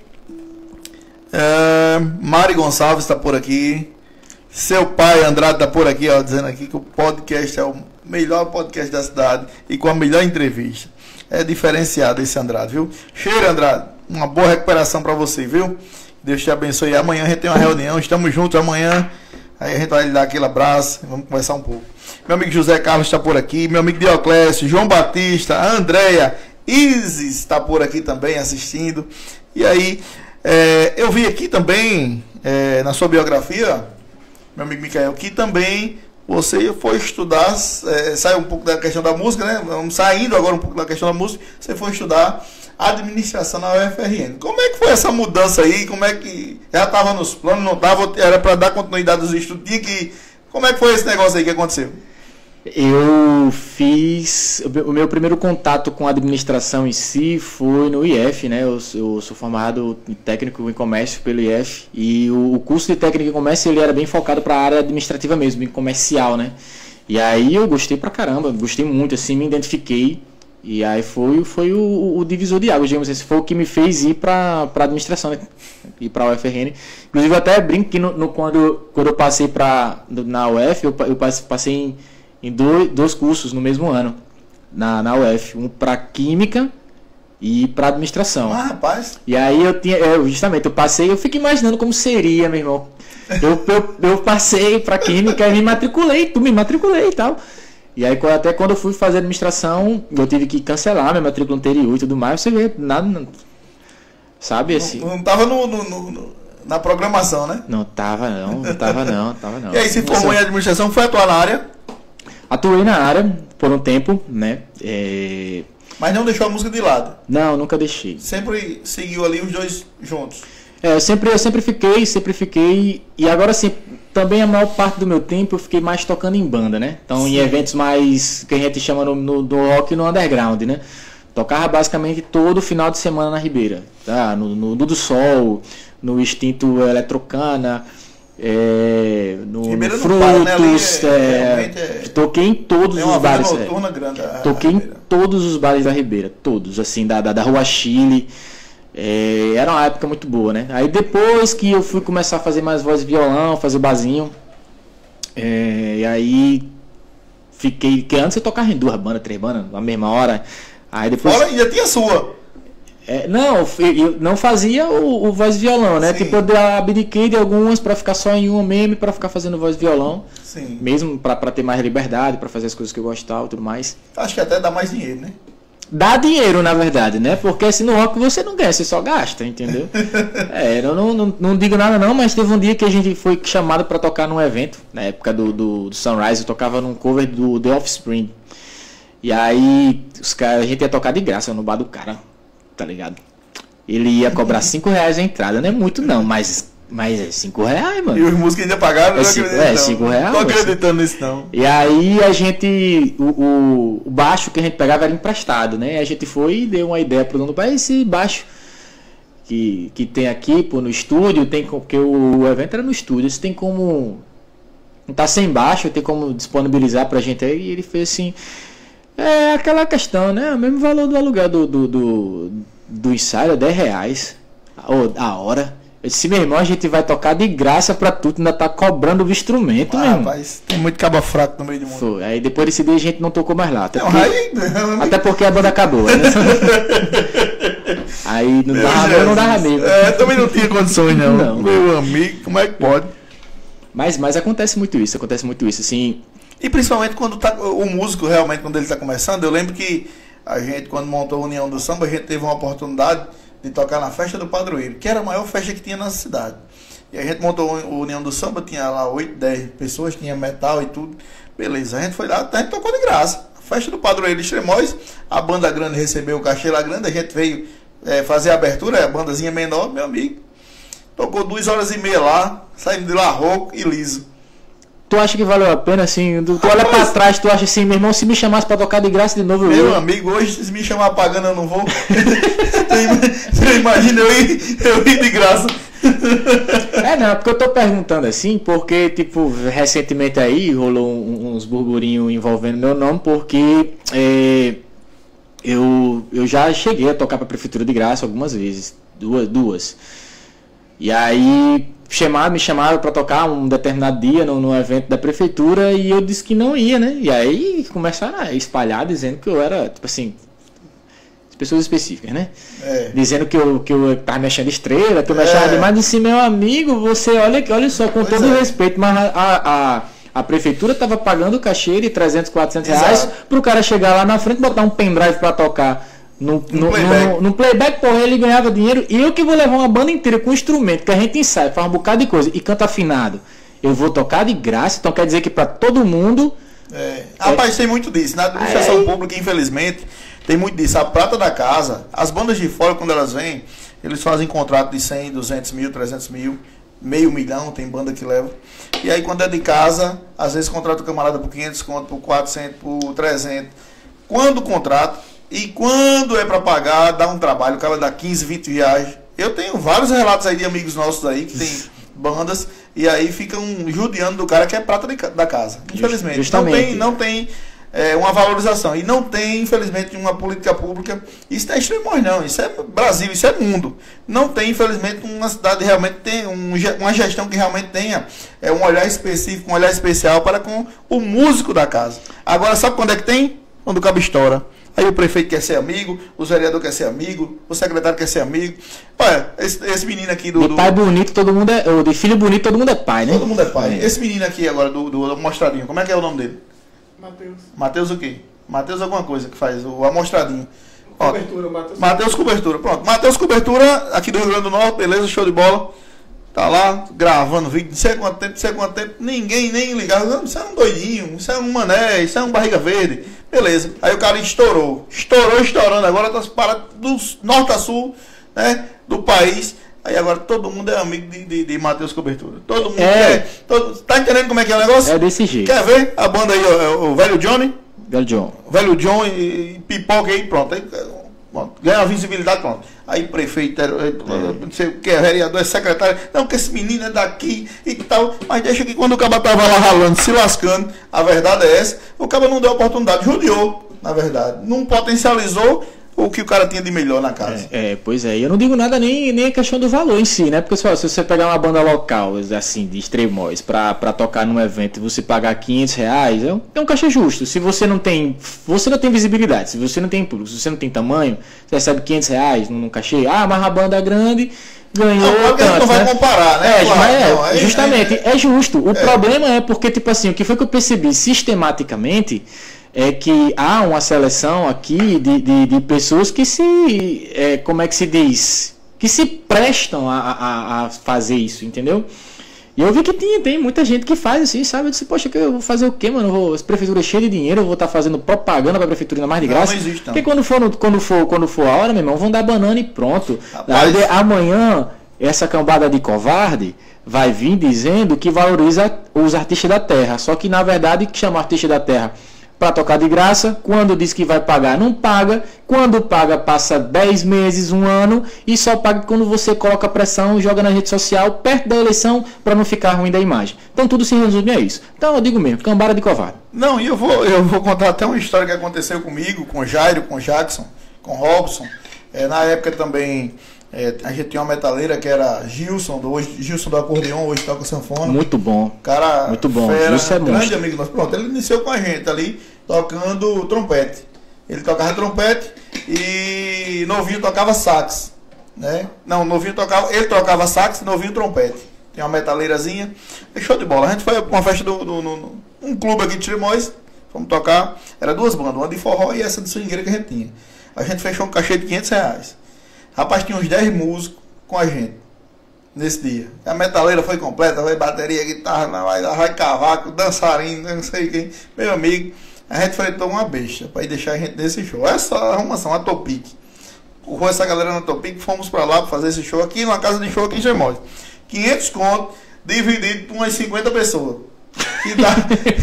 É, Mari Gonçalves tá por aqui. Seu pai Andrade tá por aqui, ó, dizendo aqui que o podcast é o melhor podcast da cidade e com a melhor entrevista. É diferenciado esse Andrade, viu? Cheiro, Andrade. Uma boa recuperação para você, viu? Deus te abençoe. Amanhã a gente tem uma reunião, estamos juntos amanhã. Aí a gente vai lhe dar aquele abraço e vamos conversar um pouco. Meu amigo José Carlos está por aqui, meu amigo Dioclésio, João Batista, a Andréia, Isis está por aqui também assistindo. E aí, é, eu vi aqui também, é, na sua biografia, meu amigo Micael, que também você foi estudar, é, saiu um pouco da questão da música, né? Vamos saindo agora um pouco da questão da música, você foi estudar administração na U F R N. Como é que foi essa mudança aí? Como é que já estava nos planos, não estava, era para dar continuidade aos estudos, tinha que... Como é que foi esse negócio aí que aconteceu? Eu fiz... O meu primeiro contato com a administração em si foi no I F, né? Eu, eu sou formado em técnico em comércio pelo I F e o, o curso de técnico em comércio ele era bem focado para a área administrativa mesmo, em comercial, né? E aí eu gostei pra caramba, gostei muito, assim, me identifiquei. E aí foi, foi o, o divisor de águas, digamos assim, foi o que me fez ir para a administração, né? Ir para a U F R N. Inclusive eu até brinco que no, no, quando, quando eu passei pra, na U F, eu, eu passei em, em dois, dois cursos no mesmo ano, na, na U F. Um para Química e ir para administração. Ah, rapaz. E aí eu tinha, eu, justamente, eu passei, eu fico imaginando como seria, meu irmão. Eu, eu, eu passei para química e me matriculei, tu me matriculei e tal. E aí até quando eu fui fazer administração, eu tive que cancelar minha matrícula anterior e tudo mais. Você vê, nada, sabe assim. Não, não tava no, no, no, no, na programação, né? Não tava não, não tava não, tava não. E aí se formou em administração, foi atuar na área? Atuei na área por um tempo, né? É... Mas não deixou a música de lado? Não, nunca deixei. Sempre seguiu ali os dois juntos? É, eu sempre, eu sempre fiquei, sempre fiquei. E agora sim, também a maior parte do meu tempo eu fiquei mais tocando em banda, né? Então sim. Em eventos mais que a gente chama no, no, do rock e no underground, né? Tocava basicamente todo final de semana na Ribeira, tá? No, no, no do Sol, no Extinto Eletrocana, é, no, no Frutos, para, né? é, é, toquei em todos os bares. É, grande, a, toquei a em todos os bares da Ribeira, todos, assim, da, da, da Rua Chile. É, era uma época muito boa, né? Aí depois que eu fui começar a fazer mais voz e violão, fazer barzinho, é, e aí fiquei, que antes eu tocava em duas bandas, três bandas, na mesma hora. Aí depois. Fora, já tinha sua. É, não, eu não fazia o, o voz e violão, né? Sim. Tipo, eu abdiquei de algumas pra ficar só em uma mesmo, pra ficar fazendo voz e violão. Sim. Mesmo pra, pra ter mais liberdade, pra fazer as coisas que eu gostava e tudo mais. Acho que até dá mais dinheiro, né? Dá dinheiro, na verdade, né? Porque se no rock você não ganha, você só gasta, entendeu? É, eu não, não, não digo nada não, mas teve um dia que a gente foi chamado pra tocar num evento, na época do, do, do Sunrise, eu tocava num cover do The Offspring. E aí, os caras, a gente ia tocar de graça no bar do cara, tá ligado? Ele ia cobrar cinco reais a entrada, não é muito não, mas... Mas é cinco reais, mano. E os músicos ainda pagaram? É cinco, é, cinco reais. Não tô acreditando nisso, não. E aí a gente... O, o, o baixo que a gente pegava era emprestado, né? A gente foi e deu uma ideia pro dono do bar. Esse baixo que, que tem aqui, pô, no estúdio, tem porque o, o evento era no estúdio. Você tem como... Não tá sem baixo, tem como disponibilizar pra gente aí. E ele fez assim... É aquela questão, né? O mesmo valor do aluguel do, do, do, do ensaio é dez reais a hora. Eu disse, meu irmão, a gente vai tocar de graça pra tudo, ainda tá cobrando o instrumento, ah, mesmo. Rapaz, tem muito cabo fraco no meio do mundo. Foi. Aí depois desse dia a gente não tocou mais lá. Até, não, porque, aí, não, até porque a banda acabou, né? Aí não dava, eu não dava mesmo. É, também não tinha condições, não. não. Meu amigo, como é que pode? Mas, mas acontece muito isso, acontece muito isso, assim. E principalmente quando tá, o músico realmente, quando ele tá começando, eu lembro que a gente, quando montou a União do Samba, a gente teve uma oportunidade de tocar na festa do Padroeiro, que era a maior festa que tinha na cidade. E a gente montou a União do Samba, tinha lá oito, dez pessoas, tinha metal e tudo. Beleza, a gente foi lá, a gente tocou de graça. A festa do Padroeiro de Extremóis, a banda grande recebeu o cachê lá grande, a gente veio é, fazer a abertura, a bandazinha menor, meu amigo. Tocou duas horas e meia lá, saindo de lá rouco e liso. Tu acha que valeu a pena, assim? Tu, tu olha pra trás, tu acha assim, meu irmão, se me chamasse pra tocar de graça de novo, eu Meu ia. amigo, hoje se me chamar pagando eu não vou. Você imagina eu ir, eu ir de graça. É, não, porque eu tô perguntando assim, porque, tipo, recentemente aí rolou uns burburinhos envolvendo meu nome, porque é, eu, eu já cheguei a tocar pra prefeitura de graça algumas vezes, duas, duas. E aí... Chamaram, me chamaram para tocar um determinado dia no, no evento da prefeitura e eu disse que não ia, né? E aí começaram a espalhar dizendo que eu era, tipo assim, pessoas específicas, né? É. Dizendo que eu, que eu tava me achando estrela, que eu me é. achava demais. Disse, meu amigo, você olha, olha só, com pois todo é. respeito, mas a, a, a prefeitura tava pagando o cachê de trezentos, quatrocentos reais pro cara chegar lá na frente e botar um pendrive para tocar. No, no, playback. No, no playback, porra, ele ganhava dinheiro e eu que vou levar uma banda inteira com instrumento que a gente ensaia, faz um bocado de coisa e canta afinado. Eu vou tocar de graça, então quer dizer que pra todo mundo. É. Rapaz, é... tem muito disso. Na administração é... pública, infelizmente, tem muito disso. A prata da casa, as bandas de fora, quando elas vêm, eles fazem contrato de cem, duzentos mil, trezentos mil, meio milhão, tem banda que leva. E aí, quando é de casa, às vezes contrata o camarada por quinhentos conto, por quatrocentos, por trezentos. Quando o contrato. E quando é para pagar, dá um trabalho, o cara dá quinze, vinte reais. Eu tenho vários relatos aí de amigos nossos aí que tem bandas e aí ficam judiando do cara que é prata de, da casa. Infelizmente. Justamente. Não tem, não tem é, uma valorização. E não tem, infelizmente, uma política pública. Isso não é Extremóis, não. Isso é Brasil, isso é mundo. Não tem, infelizmente, uma cidade realmente tem um, uma gestão que realmente tenha é, um olhar específico, um olhar especial para com o músico da casa. Agora, sabe quando é que tem? Quando o cabo estoura. Aí o prefeito quer ser amigo, o vereador quer ser amigo, o secretário quer ser amigo. Olha, esse, esse menino aqui do... De do... pai bonito, todo mundo é... Ou de filho bonito, todo mundo é pai, né? Todo mundo é pai. É. Esse menino aqui agora, do, do amostradinho, como é que é o nome dele? Matheus. Matheus o quê? Matheus alguma coisa que faz, o amostradinho. Cobertura, Matheus. Matheus Cobertura, pronto. Matheus Cobertura, aqui do Rio Grande do Norte, beleza, show de bola. Tá lá, gravando vídeo, não sei quanto tempo, não sei quanto tempo, ninguém nem ligava. Não, isso é um doidinho, isso é um mané, isso é um barriga verde. Beleza. Aí o cara estourou. Estourou, estourando. Agora tá parado do norte a sul, né, do país. Aí agora todo mundo é amigo de, de, de Matheus Cobertura. Todo mundo é. quer. Todo, tá entendendo como é que é o negócio? É desse jeito. Quer ver a banda aí, o, o Velho Johnny? Velho John. Velho John e, e pipoca aí, pronto. Aí, pronto. Ganha a visibilidade, pronto. Aí prefeito, é. não sei o que, é vereador, é secretário. Não, que esse menino é daqui e tal. Mas deixa que quando o caba tava lá ralando, se lascando, a verdade é essa, o caba não deu oportunidade, judiou, na verdade. Não potencializou o que o cara tinha de melhor na casa. É, é, pois é. E eu não digo nada nem, nem a questão do valor em si, né? Porque se você pegar uma banda local, assim, de extremóis, pra, pra tocar num evento e você pagar quinhentos reais, é um, é um cachê justo. Se você não tem você não tem visibilidade, se você não tem público, se você não tem tamanho, você recebe quinhentos reais num, num cachê. Ah, mas a banda é grande, ganhou não, tanto, não vai né? comparar, né? É, claro, mas é, não, é, justamente, é, é, é justo. O é. problema é porque, tipo assim, o que foi que eu percebi sistematicamente é que há uma seleção aqui de, de, de pessoas que se, é, como é que se diz, que se prestam a, a, a fazer isso, entendeu? E eu vi que tinha, tem muita gente que faz assim, sabe? Eu disse, poxa, que eu vou fazer o quê, mano? Eu vou, as prefeituras cheias de dinheiro, eu vou estar fazendo propaganda para a prefeitura ainda mais de graça. Não, não existe, não. Porque quando for, no, quando, for, quando for a hora, meu irmão, vão dar banana e pronto. Rapaz. Aí, amanhã, essa cambada de covarde vai vir dizendo que valoriza os artistas da terra. Só que, na verdade, que chama artista da terra para tocar de graça, quando diz que vai pagar, não paga, quando paga, passa dez meses, um ano, e só paga quando você coloca pressão, joga na rede social, perto da eleição, para não ficar ruim da imagem. Então tudo se resume a isso. Então eu digo mesmo, cambada de covarde. Não, e eu vou, eu vou contar até uma história que aconteceu comigo, com o Jairo, com o Jackson, com o Robson. É, na época também, é, a gente tinha uma metaleira que era Gilson, do, hoje, Gilson do acordeon, hoje toca sanfona. Muito bom. Cara, muito bom. Fera, Isso é grande monstro. amigo nosso. Pronto, ele iniciou com a gente ali, tocando trompete. Ele tocava trompete e Novinho tocava sax, né? Não, Novinho tocava, ele tocava sax e Novinho trompete. Tem uma metaleirazinha. É show de bola. A gente foi pra uma festa do, do, do, do um clube aqui de Trimóis, fomos tocar, era duas bandas, uma de forró e essa de swingueira que a gente tinha. A gente fechou um cachê de quinhentos reais. Rapaz, tinha uns dez músicos com a gente nesse dia. A metaleira foi completa, vai bateria, guitarra, vai, vai cavaco, dançarino, não sei quem. Meu amigo, a gente fretou uma besta para ir deixar a gente nesse show. Essa arrumação, a Topic. Empurrou essa galera na Topic, fomos para lá para fazer esse show aqui, numa casa de show aqui em Gemóis. quinhentos contos, dividido por umas cinquenta pessoas. Que, dá,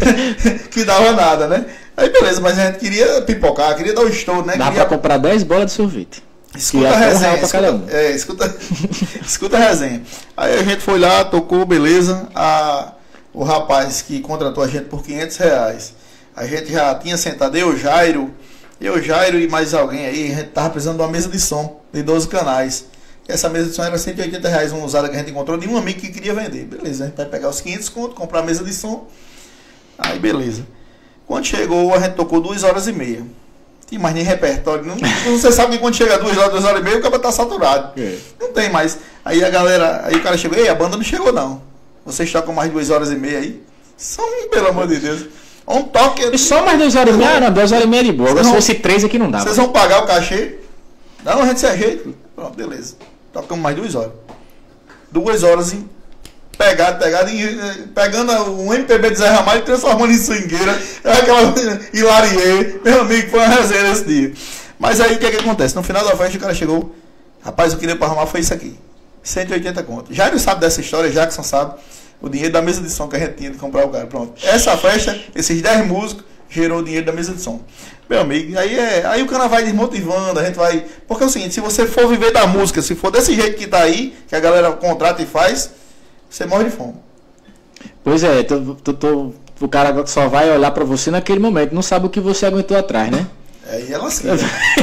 que dava nada, né? Aí beleza, mas a gente queria pipocar, queria dar o estouro, né? Dá queria... para comprar dez bolas de sorvete. Escuta a resenha, escuta, é, escuta, escuta a resenha. Aí a gente foi lá, tocou, beleza. A, o rapaz que contratou a gente por quinhentos reais, a gente já tinha sentado, eu, Jairo, eu, Jairo e mais alguém aí, a gente tava precisando de uma mesa de som de doze canais. Essa mesa de som era cento e oitenta reais, uma usada que a gente encontrou de um amigo que queria vender. Beleza, a gente vai pegar os quinhentos conto, comprar a mesa de som. Aí beleza. Quando chegou, a gente tocou duas horas e meia. Tem mais nem repertório. Não, você sabe que quando chega duas horas, duas horas e meia, o cara tá saturado. É. Não tem mais. Aí a galera, aí o cara chegou, ei, a banda não chegou não. Vocês tocam mais duas horas e meia aí? São, pelo amor de Deus. Um toque. E só mais duas horas e meia? Não, duas horas e meia de boa. Agora, se fosse três aqui não dá. Vocês vão pagar o cachê? Não, a gente se ajeita. Pronto, beleza. Tocamos mais duas horas. Duas horas em pegado, pegado, em, pegando um M P B de Zé Ramalho e transformando em swingueira. Aquela hilarie. Meu amigo, foi uma resenha esse dia. Mas aí o que é que acontece? No final da festa o cara chegou. Rapaz, o que deu pra arrumar foi isso aqui. cento e oitenta contos. Jairo sabe dessa história, Jackson sabe. O dinheiro da mesa de som que a gente tinha de comprar o cara. Pronto. Essa festa, esses dez músicos, gerou o dinheiro da mesa de som. Meu amigo, aí, é, aí o cara vai desmotivando, a gente vai... Porque é o seguinte, se você for viver da música, se for desse jeito que tá aí, que a galera contrata e faz, você morre de fome. Pois é, tu, tu, tu, o cara só vai olhar pra você naquele momento, não sabe o que você aguentou atrás, né? É, e ela sim.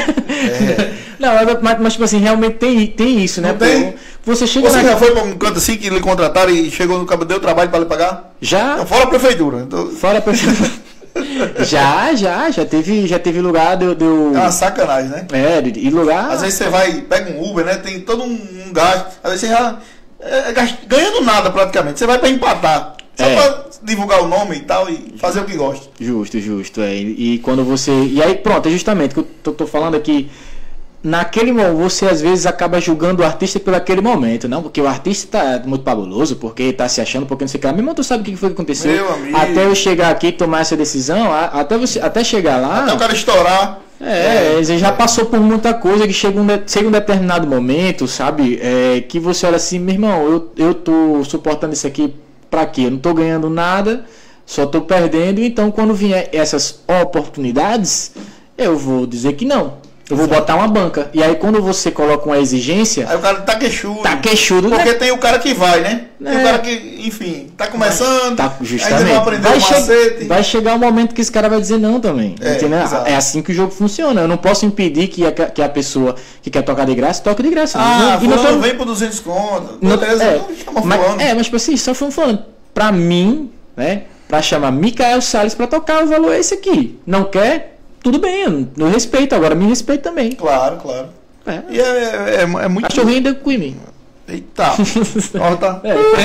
é. Não, mas, mas tipo assim, realmente tem, tem isso, né? Não tem? Pô, você chega você na... já foi pra um canto assim que lhe contrataram e chegou no cabo, deu trabalho para lhe pagar? Já. Não, fora a prefeitura. Então... Fora a prefeitura. Já, já, já teve, já teve lugar de eu. De eu... É uma sacanagem, né? É, e lugar. Às vezes você vai, pega um Uber, né? Tem todo um, um gasto. Às vezes você já. É, gast... ganhando nada praticamente. Você vai pra empatar. Só É. pra divulgar o nome e tal e fazer o que gosta. Justo, justo. É. E, e quando você. E aí, pronto, é justamente o que eu tô, tô falando aqui. Naquele momento, você às vezes acaba julgando o artista por aquele momento, não? Porque o artista tá muito fabuloso, porque tá se achando, porque não sei o que lá. Meu irmão, tu sabe o que foi que aconteceu? Meu amigo. Até eu chegar aqui e tomar essa decisão, a- até, você, até chegar lá. Até o cara estourar. É, você já passou por muita coisa que chega um, de- chega um determinado momento, sabe? É, que você olha assim, meu irmão, eu, eu tô suportando isso aqui pra quê? Eu não tô ganhando nada, só tô perdendo, então quando vier essas oportunidades, eu vou dizer que não. Eu vou botar uma banca. E aí quando você coloca uma exigência, Aí o cara tá queixudo. tá queixudo, Porque né? tem o cara que vai, né? Tem É. o cara que, enfim, tá começando. Tá, ainda justamente. não aprendeu Vai, o che- macete. vai chegar um momento que esse cara vai dizer não também. É, entendeu? exato. É assim que o jogo funciona. Eu não posso impedir que a, que a pessoa que quer tocar de graça toque de graça. Ah, e não, fulano tô- vem por duzentos conto. não- Beleza, é, não chama mas, fulano. é, mas tipo assim, só foi falando. Pra mim, né? Pra chamar Micael Salles pra tocar, o valor é esse aqui. Não quer? Tudo bem, eu, eu respeito. Agora me respeito também. Claro, claro. É. E é, é, é, é muito. Cachorrinho ainda com mim. Eita. Ó, tá.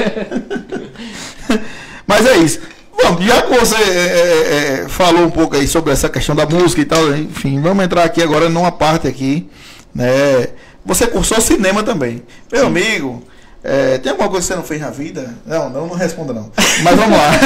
É. Mas é isso. Bom, já que você é, é, é, falou um pouco aí sobre essa questão da música e tal, enfim, vamos entrar aqui agora numa parte aqui, né? Você cursou cinema também. Meu Sim. amigo, é, tem alguma coisa que você não fez na vida? Não, não, não responda não. Mas vamos lá.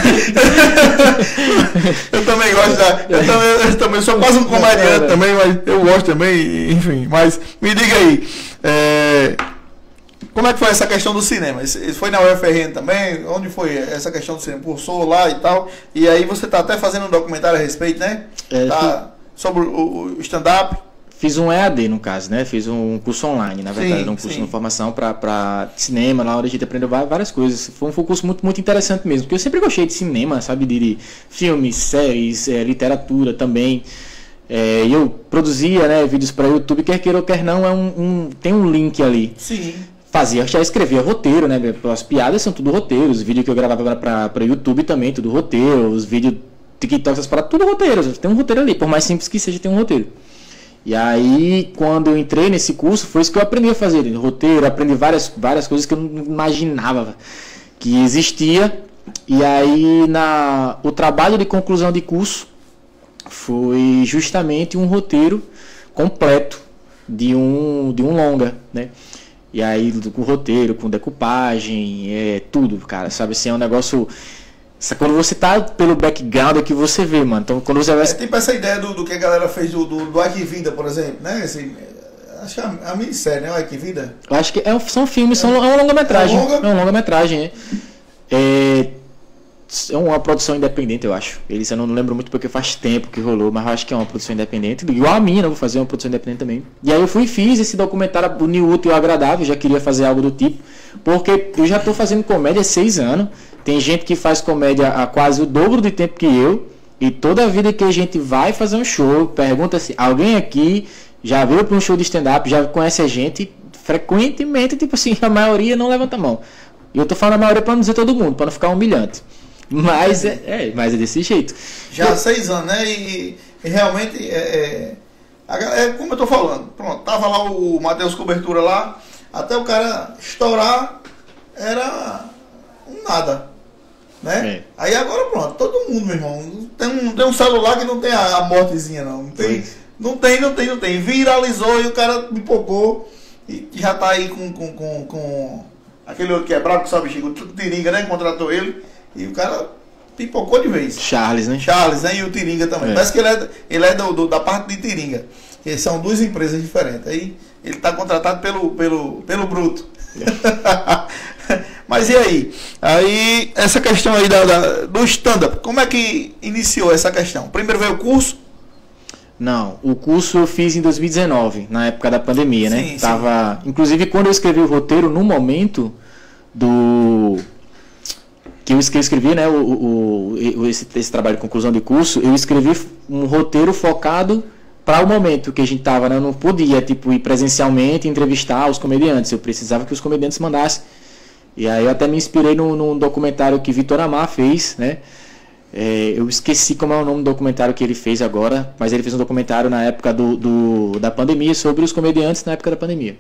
eu também gosto da, eu, também, eu também sou quase um comediante também, mas eu gosto também, enfim. Mas me diga aí, é, como é que foi essa questão do cinema? Isso isso foi na U F R N também? Onde foi essa questão do cinema? Cursou lá e tal. E aí você tá até fazendo um documentário a respeito, né? É, Tá sobre o, o stand-up. Fiz um E A D, no caso, né? Fiz um curso online, na verdade, Sim, um curso sim. de formação para cinema, na hora a gente aprendeu va- várias coisas. Foi um, foi um curso muito, muito interessante mesmo, porque eu sempre gostei de cinema, sabe? De, de filmes, séries, é, literatura também. É, e eu produzia, né, vídeos para YouTube, quer queira ou quer não, é um, um, tem um link ali. Sim. Fazia, já escrevia roteiro, né? As piadas são tudo roteiro, os vídeos que eu gravava para YouTube também, tudo roteiro, os vídeos TikTok, essas paradas, tudo roteiro. Tem um roteiro ali, por mais simples que seja, tem um roteiro. E aí, quando eu entrei nesse curso, foi isso que eu aprendi a fazer, roteiro, aprendi várias, várias coisas que eu não imaginava que existia. E aí, na, o trabalho de conclusão de curso foi justamente um roteiro completo de um, de um longa, né? E aí, com roteiro, com decupagem, é tudo, cara, sabe? Assim, é um negócio... Quando você tá pelo background é que você vê, mano. Então, quando você vai... É tipo essa ideia do, do que a galera fez do, do, do Ike Vida, por exemplo, né? Esse, acho que é a, a minissérie, né? O Ike Vida. Eu acho que é, são filmes, são, é uma longa-metragem. É longa? É uma longa-metragem, é. É, é uma produção independente, eu acho. Eles, eu não lembro muito porque faz tempo que rolou, mas eu acho que é uma produção independente. Igual a minha, eu vou fazer uma produção independente também. E aí eu fui e fiz esse documentário, o New Útil e o Agradável, já queria fazer algo do tipo, porque eu já tô fazendo comédia há seis anos. Tem gente que faz comédia há quase o dobro de tempo que eu. E toda vida que a gente vai fazer um show, pergunta se alguém aqui já veio para um show de stand-up, já conhece a gente, frequentemente, tipo assim, a maioria não levanta a mão. E eu tô falando a maioria para não dizer todo mundo, para não ficar humilhante. Mas é, é, mas é desse jeito. Já há seis anos, né? E, e realmente, é, é, a ga- é como eu tô falando. Pronto, tava lá o Matheus Cobertura lá, até o cara estourar, era um nada. Né? É. Aí agora pronto, todo mundo, meu irmão. Não tem um, não tem um celular que não tem a, a mortezinha, não. Não tem, Pois. não tem, não tem, não tem. Viralizou e o cara pipocou e já tá aí com, com, com, com aquele outro que é brabo, que sabe, Chico, o Tiringa, né? Contratou ele e o cara pipocou de vez. Charles, né? Charles, né? E o Tiringa também. É. Parece que ele é, ele é do, do- da parte de Tiringa. E são duas empresas diferentes. Aí ele tá contratado pelo, pelo, pelo Bruto. Mas e aí? Aí, essa questão aí da, da- do stand-up, como é que iniciou essa questão? Primeiro veio o curso? Não, o curso eu fiz em dois mil e dezenove, na época da pandemia, né? Sim, sim. Tava, inclusive quando eu escrevi o roteiro, no momento do que eu escrevi, escrevi, né, o, o, o- esse, esse trabalho de conclusão de curso, eu escrevi um roteiro focado para o momento que a gente tava, né? Eu não podia, tipo, ir presencialmente entrevistar os comediantes, eu precisava que os comediantes mandassem. E aí eu até me inspirei num, num documentário que Vitor Amar fez, né? É, eu esqueci como é o nome do documentário que ele fez agora, mas ele fez um documentário na época do, do, da pandemia sobre os comediantes na época da pandemia.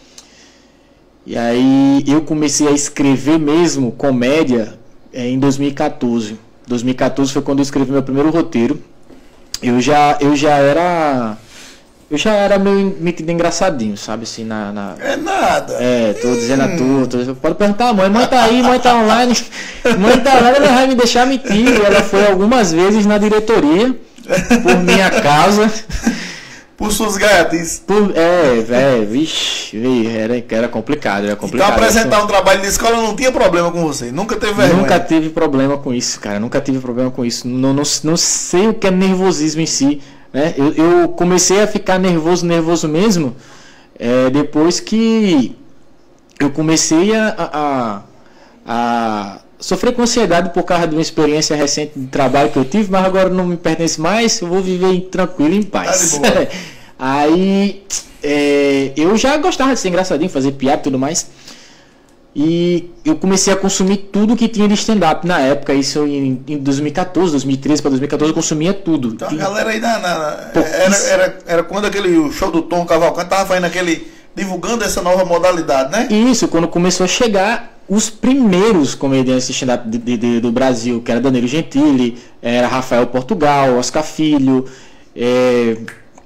E aí eu comecei a escrever mesmo comédia é, em dois mil e quatorze. dois mil e quatorze foi quando eu escrevi meu primeiro roteiro. Eu já, eu já era... Eu já era meio metido engraçadinho, sabe, assim, na... na... É nada. É, tô dizendo a tu, tô... pode perguntar, mãe, mãe tá aí, mãe tá online, mãe tá online, ela vai me deixar mentir. Ela foi algumas vezes na diretoria, por minha causa. Por suas gaiatices. Por... É, velho, vixe, era, era complicado, era complicado. Então apresentar um trabalho de escola não tinha problema com você, nunca teve vergonha? Nunca tive problema com isso, cara, nunca tive problema com isso. Não, não, não sei o que é nervosismo em si. Né? Eu, eu comecei a ficar nervoso, nervoso mesmo, é, depois que eu comecei a, a, a sofrer com ansiedade por causa de uma experiência recente de trabalho que eu tive, mas agora não me pertence mais, eu vou viver tranquilo, em paz. Tá. Aí é, eu já gostava de ser engraçadinho, fazer piada e tudo mais. E eu comecei a consumir tudo que tinha de stand-up na época, isso em, em dois mil e quatorze, dois mil e treze para dois mil e quatorze eu consumia tudo. Então Tinha... a galera aí na, na, na era, era, era quando aquele o show do Tom Cavalcante tava fazendo aquele, divulgando essa nova modalidade, né? Isso, quando começou a chegar os primeiros comediantes de stand-up de, de, de, do Brasil, que era Danilo Gentili, era Rafael Portugal, Oscar Filho, é...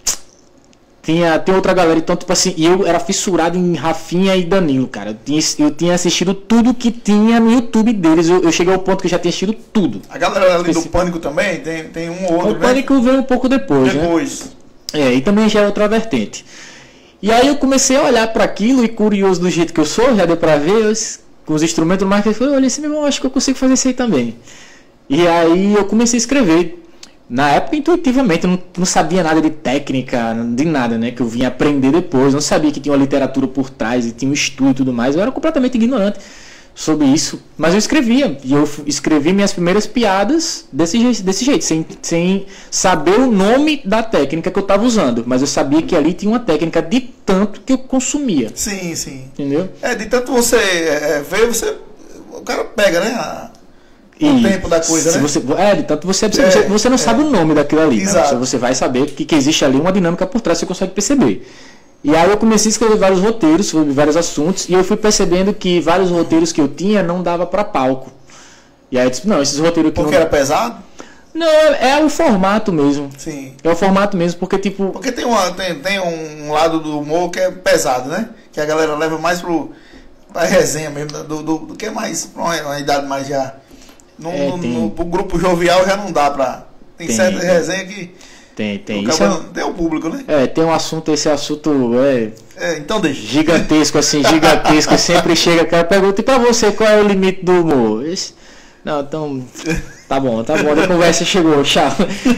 Tinha, tem outra galera, então, tipo assim, eu era fissurado em Rafinha e Danilo, cara. Eu tinha, eu tinha assistido tudo que tinha no YouTube deles. Eu, eu cheguei ao ponto que eu já tinha assistido tudo. A galera ali do Esse... Pânico também, tem, tem um ou outro. O Pânico né? veio um pouco depois, depois. né? É, e também já é outra vertente. E aí eu comecei a olhar para aquilo, e curioso do jeito que eu sou, já deu pra ver, eu, com os instrumentos do marketing, eu olhei assim, meu irmão, acho que eu consigo fazer isso aí também. E aí eu comecei a escrever. Na época, intuitivamente, eu não, não sabia nada de técnica, de nada, né? Que eu vinha aprender depois. Não sabia que tinha uma literatura por trás e tinha um estudo e tudo mais. Eu era completamente ignorante sobre isso. Mas eu escrevia. E eu escrevi minhas primeiras piadas desse, jeito, desse jeito, sem, sem saber o nome da técnica que eu estava usando. Mas eu sabia que ali tinha uma técnica de tanto que eu consumia. Sim, sim. Entendeu? É, de tanto você é, ver, você... O cara pega, né? A... O e tempo da coisa, né? Você, é, tanto você, É, você, você não é. sabe o nome daquilo ali. Né? Exato. Você vai saber que, que existe ali uma dinâmica por trás, você consegue perceber. E aí eu comecei a escrever vários roteiros sobre vários assuntos, e eu fui percebendo que vários roteiros que eu tinha não dava para palco. E aí eu disse, não, esses roteiros aqui Porque não... era pesado? Não, é, é o formato mesmo. Sim. É o formato mesmo, porque tipo... Porque tem, uma, tem, tem um lado do humor que é pesado, né? Que a galera leva mais pro... pra resenha mesmo, do, do, do que é mais... pra uma, uma idade mais já... No, É, no, tem- no, pro grupo jovial já não dá pra... Tem, Tem, certa tem. resenha que... Tem, tem. o Isso cara é, não- tem o público, né? é, tem um assunto, esse assunto é É, então deixa. gigantesco, assim, gigantesco, e sempre chega aquela pergunta, e pra você, qual é o limite do humor? Esse- Não, então... Tá bom, tá bom, a conversa chegou, tchau.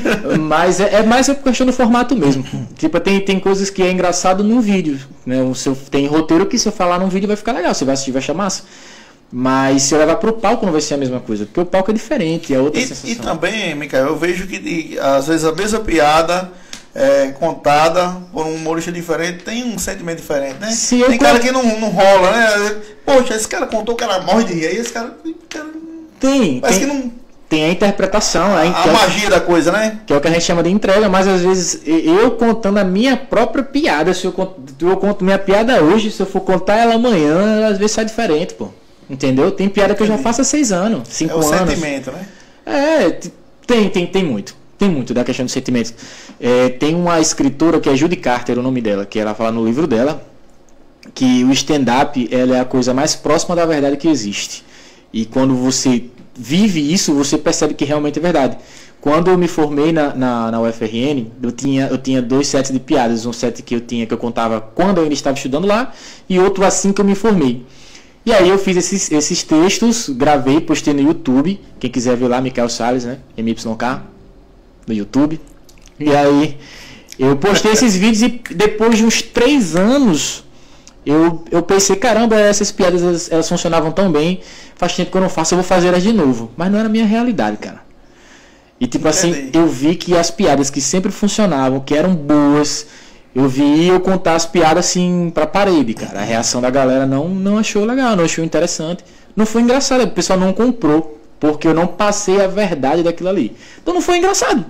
Mas é, é mais a questão do formato mesmo. Tipo, tem, tem coisas que é engraçado num vídeo, né? O seu, tem roteiro que se eu falar num vídeo vai ficar legal, você vai assistir, vai achar massa. Mas se eu levar pro palco não vai ser a mesma coisa, porque o palco é diferente, é outra E, sensação. e também, Micael, eu vejo que de- às vezes a mesma piada é, contada por um humorista diferente tem um sentimento diferente, né? Se eu tem con- cara que não, não rola, né? Poxa, esse cara contou, o cara morre de rir, aí esse cara, cara Tem, parece tem, que não... tem a interpretação, a, A que é- magia da coisa, né? que é o que a gente chama de entrega, mas às vezes eu contando a minha própria piada, se eu conto, eu conto minha piada hoje, se eu for contar ela amanhã, às vezes sai diferente, pô. Entendeu? Tem piada que eu já Entendi. faço há seis anos, É cinco o anos. sentimento, né? É, t- tem, tem, tem muito. Tem muito da questão dos sentimentos. É, tem uma escritora que é Judy Carter, o nome dela, que ela fala no livro dela, que o stand-up ela é a coisa mais próxima da verdade que existe. E quando você vive isso, você percebe que realmente é verdade. Quando eu me formei na, na, na U F R N, eu tinha, eu tinha dois sets de piadas. Um set que eu tinha, que eu contava quando eu ainda estava estudando lá, e outro assim que eu me formei. E aí eu fiz esses, esses textos, gravei, postei no YouTube. Quem quiser ver lá, Micael Salles, né? M Y K, no YouTube. E aí eu postei esses vídeos e depois de uns três anos eu, eu pensei, caramba, essas piadas elas, elas funcionavam tão bem, faz tempo que eu não faço, eu vou fazer elas de novo. Mas não era a minha realidade, cara. E tipo assim, Entendi. eu vi que as piadas que sempre funcionavam, que eram boas, eu vi eu contar as piadas assim pra parede, cara. A reação da galera não, não achou legal, não achou interessante. Não foi engraçado, o pessoal não comprou. porque eu não passei a verdade daquilo ali. Então não foi engraçado.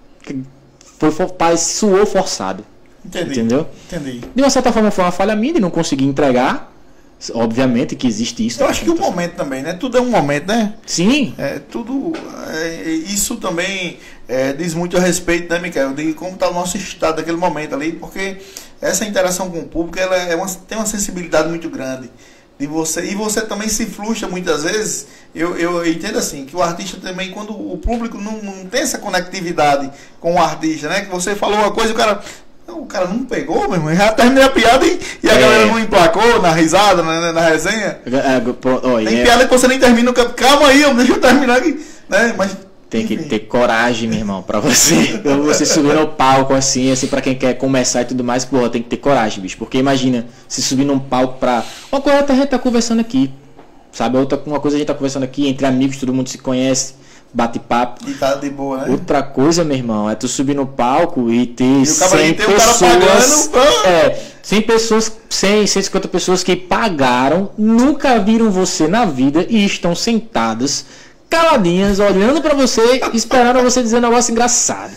Foi, foi, suou forçado. Entendi. Entendeu? Entendi. De uma certa forma foi uma falha minha de não conseguir entregar. Obviamente que existe isso. Eu acho que o momento também, né? Tudo é um momento, né? Sim. É, tudo. É, isso também é, diz muito a respeito, né, Micael? De como está o nosso estado naquele momento ali, porque essa interação com o público ela é uma, tem uma sensibilidade muito grande. De você, e você também se frustra muitas vezes. Eu, eu entendo assim, que o artista também, quando o público não, não tem essa conectividade com o artista, né? Que você falou uma coisa e o cara. O cara não pegou, meu irmão. Já terminei a piada e, e a é. galera não emplacou na risada, na, na resenha. É, oh, tem yeah. piada que você nem termina. Calma aí, deixa eu terminar aqui. Né? Mas, tem enfim. que ter coragem, meu irmão, pra você. Quando você subir no palco assim, assim, pra quem quer começar e tudo mais, porra, tem que ter coragem, bicho. Porque imagina, se subir num palco pra. Uma coisa a gente tá conversando aqui. Sabe? Outra uma coisa a gente tá conversando aqui, entre amigos, todo mundo se conhece. Bate-papo. E tá de boa, né? Outra coisa, meu irmão, é tu subir no palco e ter e cem tem pessoas. Um cara pagando, é, cem pessoas, cem, cento e cinquenta pessoas que pagaram, nunca viram você na vida e estão sentadas, caladinhas, olhando pra você, esperando você dizer um negócio engraçado.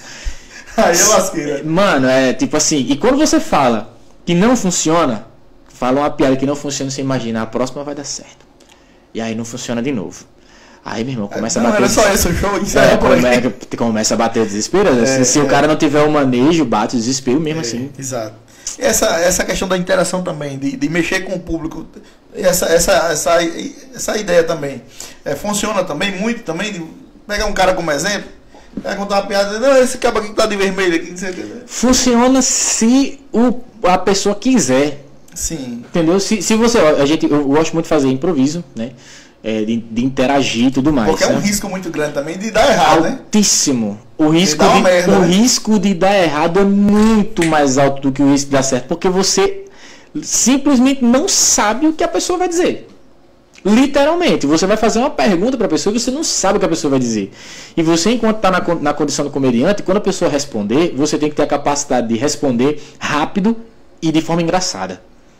Aí eu lasquei, né? Mano, é tipo assim, e quando você fala que não funciona, fala uma piada que não funciona, você imagina, a próxima vai dar certo. E aí não funciona de novo. Aí, meu irmão, começa não, a bater. Não, era só esse show, isso é, come, começa a bater o desespero. É, se se é. o cara não tiver o manejo, bate o desespero mesmo é, assim. Exato. Essa, essa questão da interação também, de, de mexer com o público, essa, essa, essa, essa ideia também. É, funciona também muito também. De pegar um cara como exemplo, vai contar uma piada, não, esse cara aqui que tá de vermelho aqui, não sei o que. Funciona se o, a pessoa quiser. Sim. Entendeu? Se, se você. A gente, eu gosto muito de fazer improviso, né? É, de, de interagir e tudo mais. Porque é um né? risco muito grande também de dar errado, Altíssimo. né? O risco, de, merda, o né? risco de dar errado é muito mais alto do que o risco de dar certo. Porque você simplesmente não sabe o que a pessoa vai dizer. Literalmente. Você vai fazer uma pergunta para a pessoa e você não sabe o que a pessoa vai dizer. E você, enquanto está na, na condição do comediante, quando a pessoa responder, você tem que ter a capacidade de responder rápido e de forma engraçada.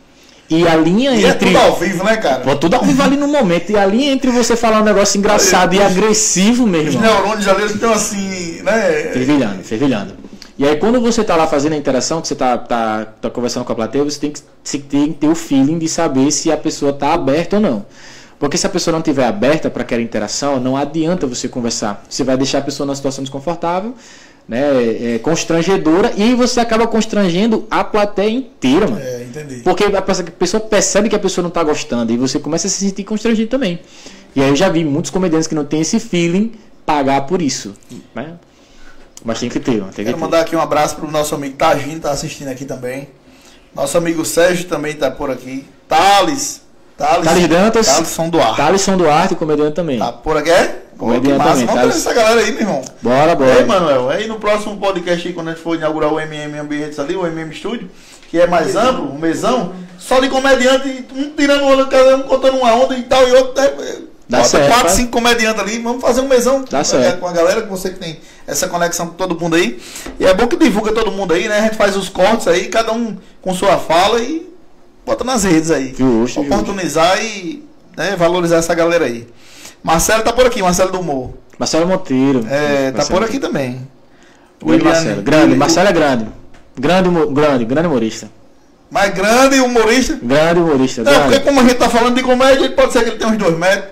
E a linha e entre. É tudo ao vivo, né, cara? Pô, tudo ao vivo ali no momento. E a linha entre você falar um negócio engraçado e agressivo mesmo. Os neurônios ali estão assim, né? Fervilhando, fervilhando. E aí, quando você tá lá fazendo a interação, que você tá, tá, tá conversando com a plateia, você tem que, você tem que ter o feeling de saber se a pessoa tá aberta ou não. Porque se a pessoa não estiver aberta para aquela interação, não adianta você conversar. Você vai deixar a pessoa numa situação desconfortável, né, é, constrangedora, e você acaba constrangendo a plateia inteira, mano. É, entendi. Porque a pessoa percebe que a pessoa não está gostando e você começa a se sentir constrangido também. E aí eu já vi muitos comediantes que não tem esse feeling pagar por isso, né? Mas tem que ter, tem que Quero ter. mandar aqui um abraço pro nosso amigo Tagino, tá assistindo aqui também. Nosso amigo Sérgio também tá por aqui. Thales. Thales, Thales Dantas. Thaleson Duarte. Thaleson Duarte, comediante também. Tá por aqui, é? Comediante também. Vamos trazer essa galera aí, meu irmão. Bora, bora. E aí, Manuel, aí no próximo podcast aí, quando a gente for inaugurar o M M Ambientes ali, o M M Studio, que é mais amplo, um mesão, só de comediante, um tirando o olho, cada um contando uma onda e tal, e outro. Né? Dá Bota certo, quatro, faz... cinco comediantes ali, vamos fazer um mesão Dá com, certo. com a galera, que você que tem essa conexão com todo mundo aí. E é bom que divulga todo mundo aí, né? A gente faz os cortes aí, cada um com sua fala e bota nas redes aí. Justo, oportunizar justo. E né, valorizar essa galera aí. Marcelo tá por aqui, Marcelo do Humor. Marcelo Monteiro. É, tá Marcelo por aqui também. O Marcelo, grande, o... Marcelo é grande. Grande, grande, grande humorista. Mais grande humorista? Grande humorista. Não, grande. porque como a gente tá falando de comédia, pode ser que ele tenha uns dois metros.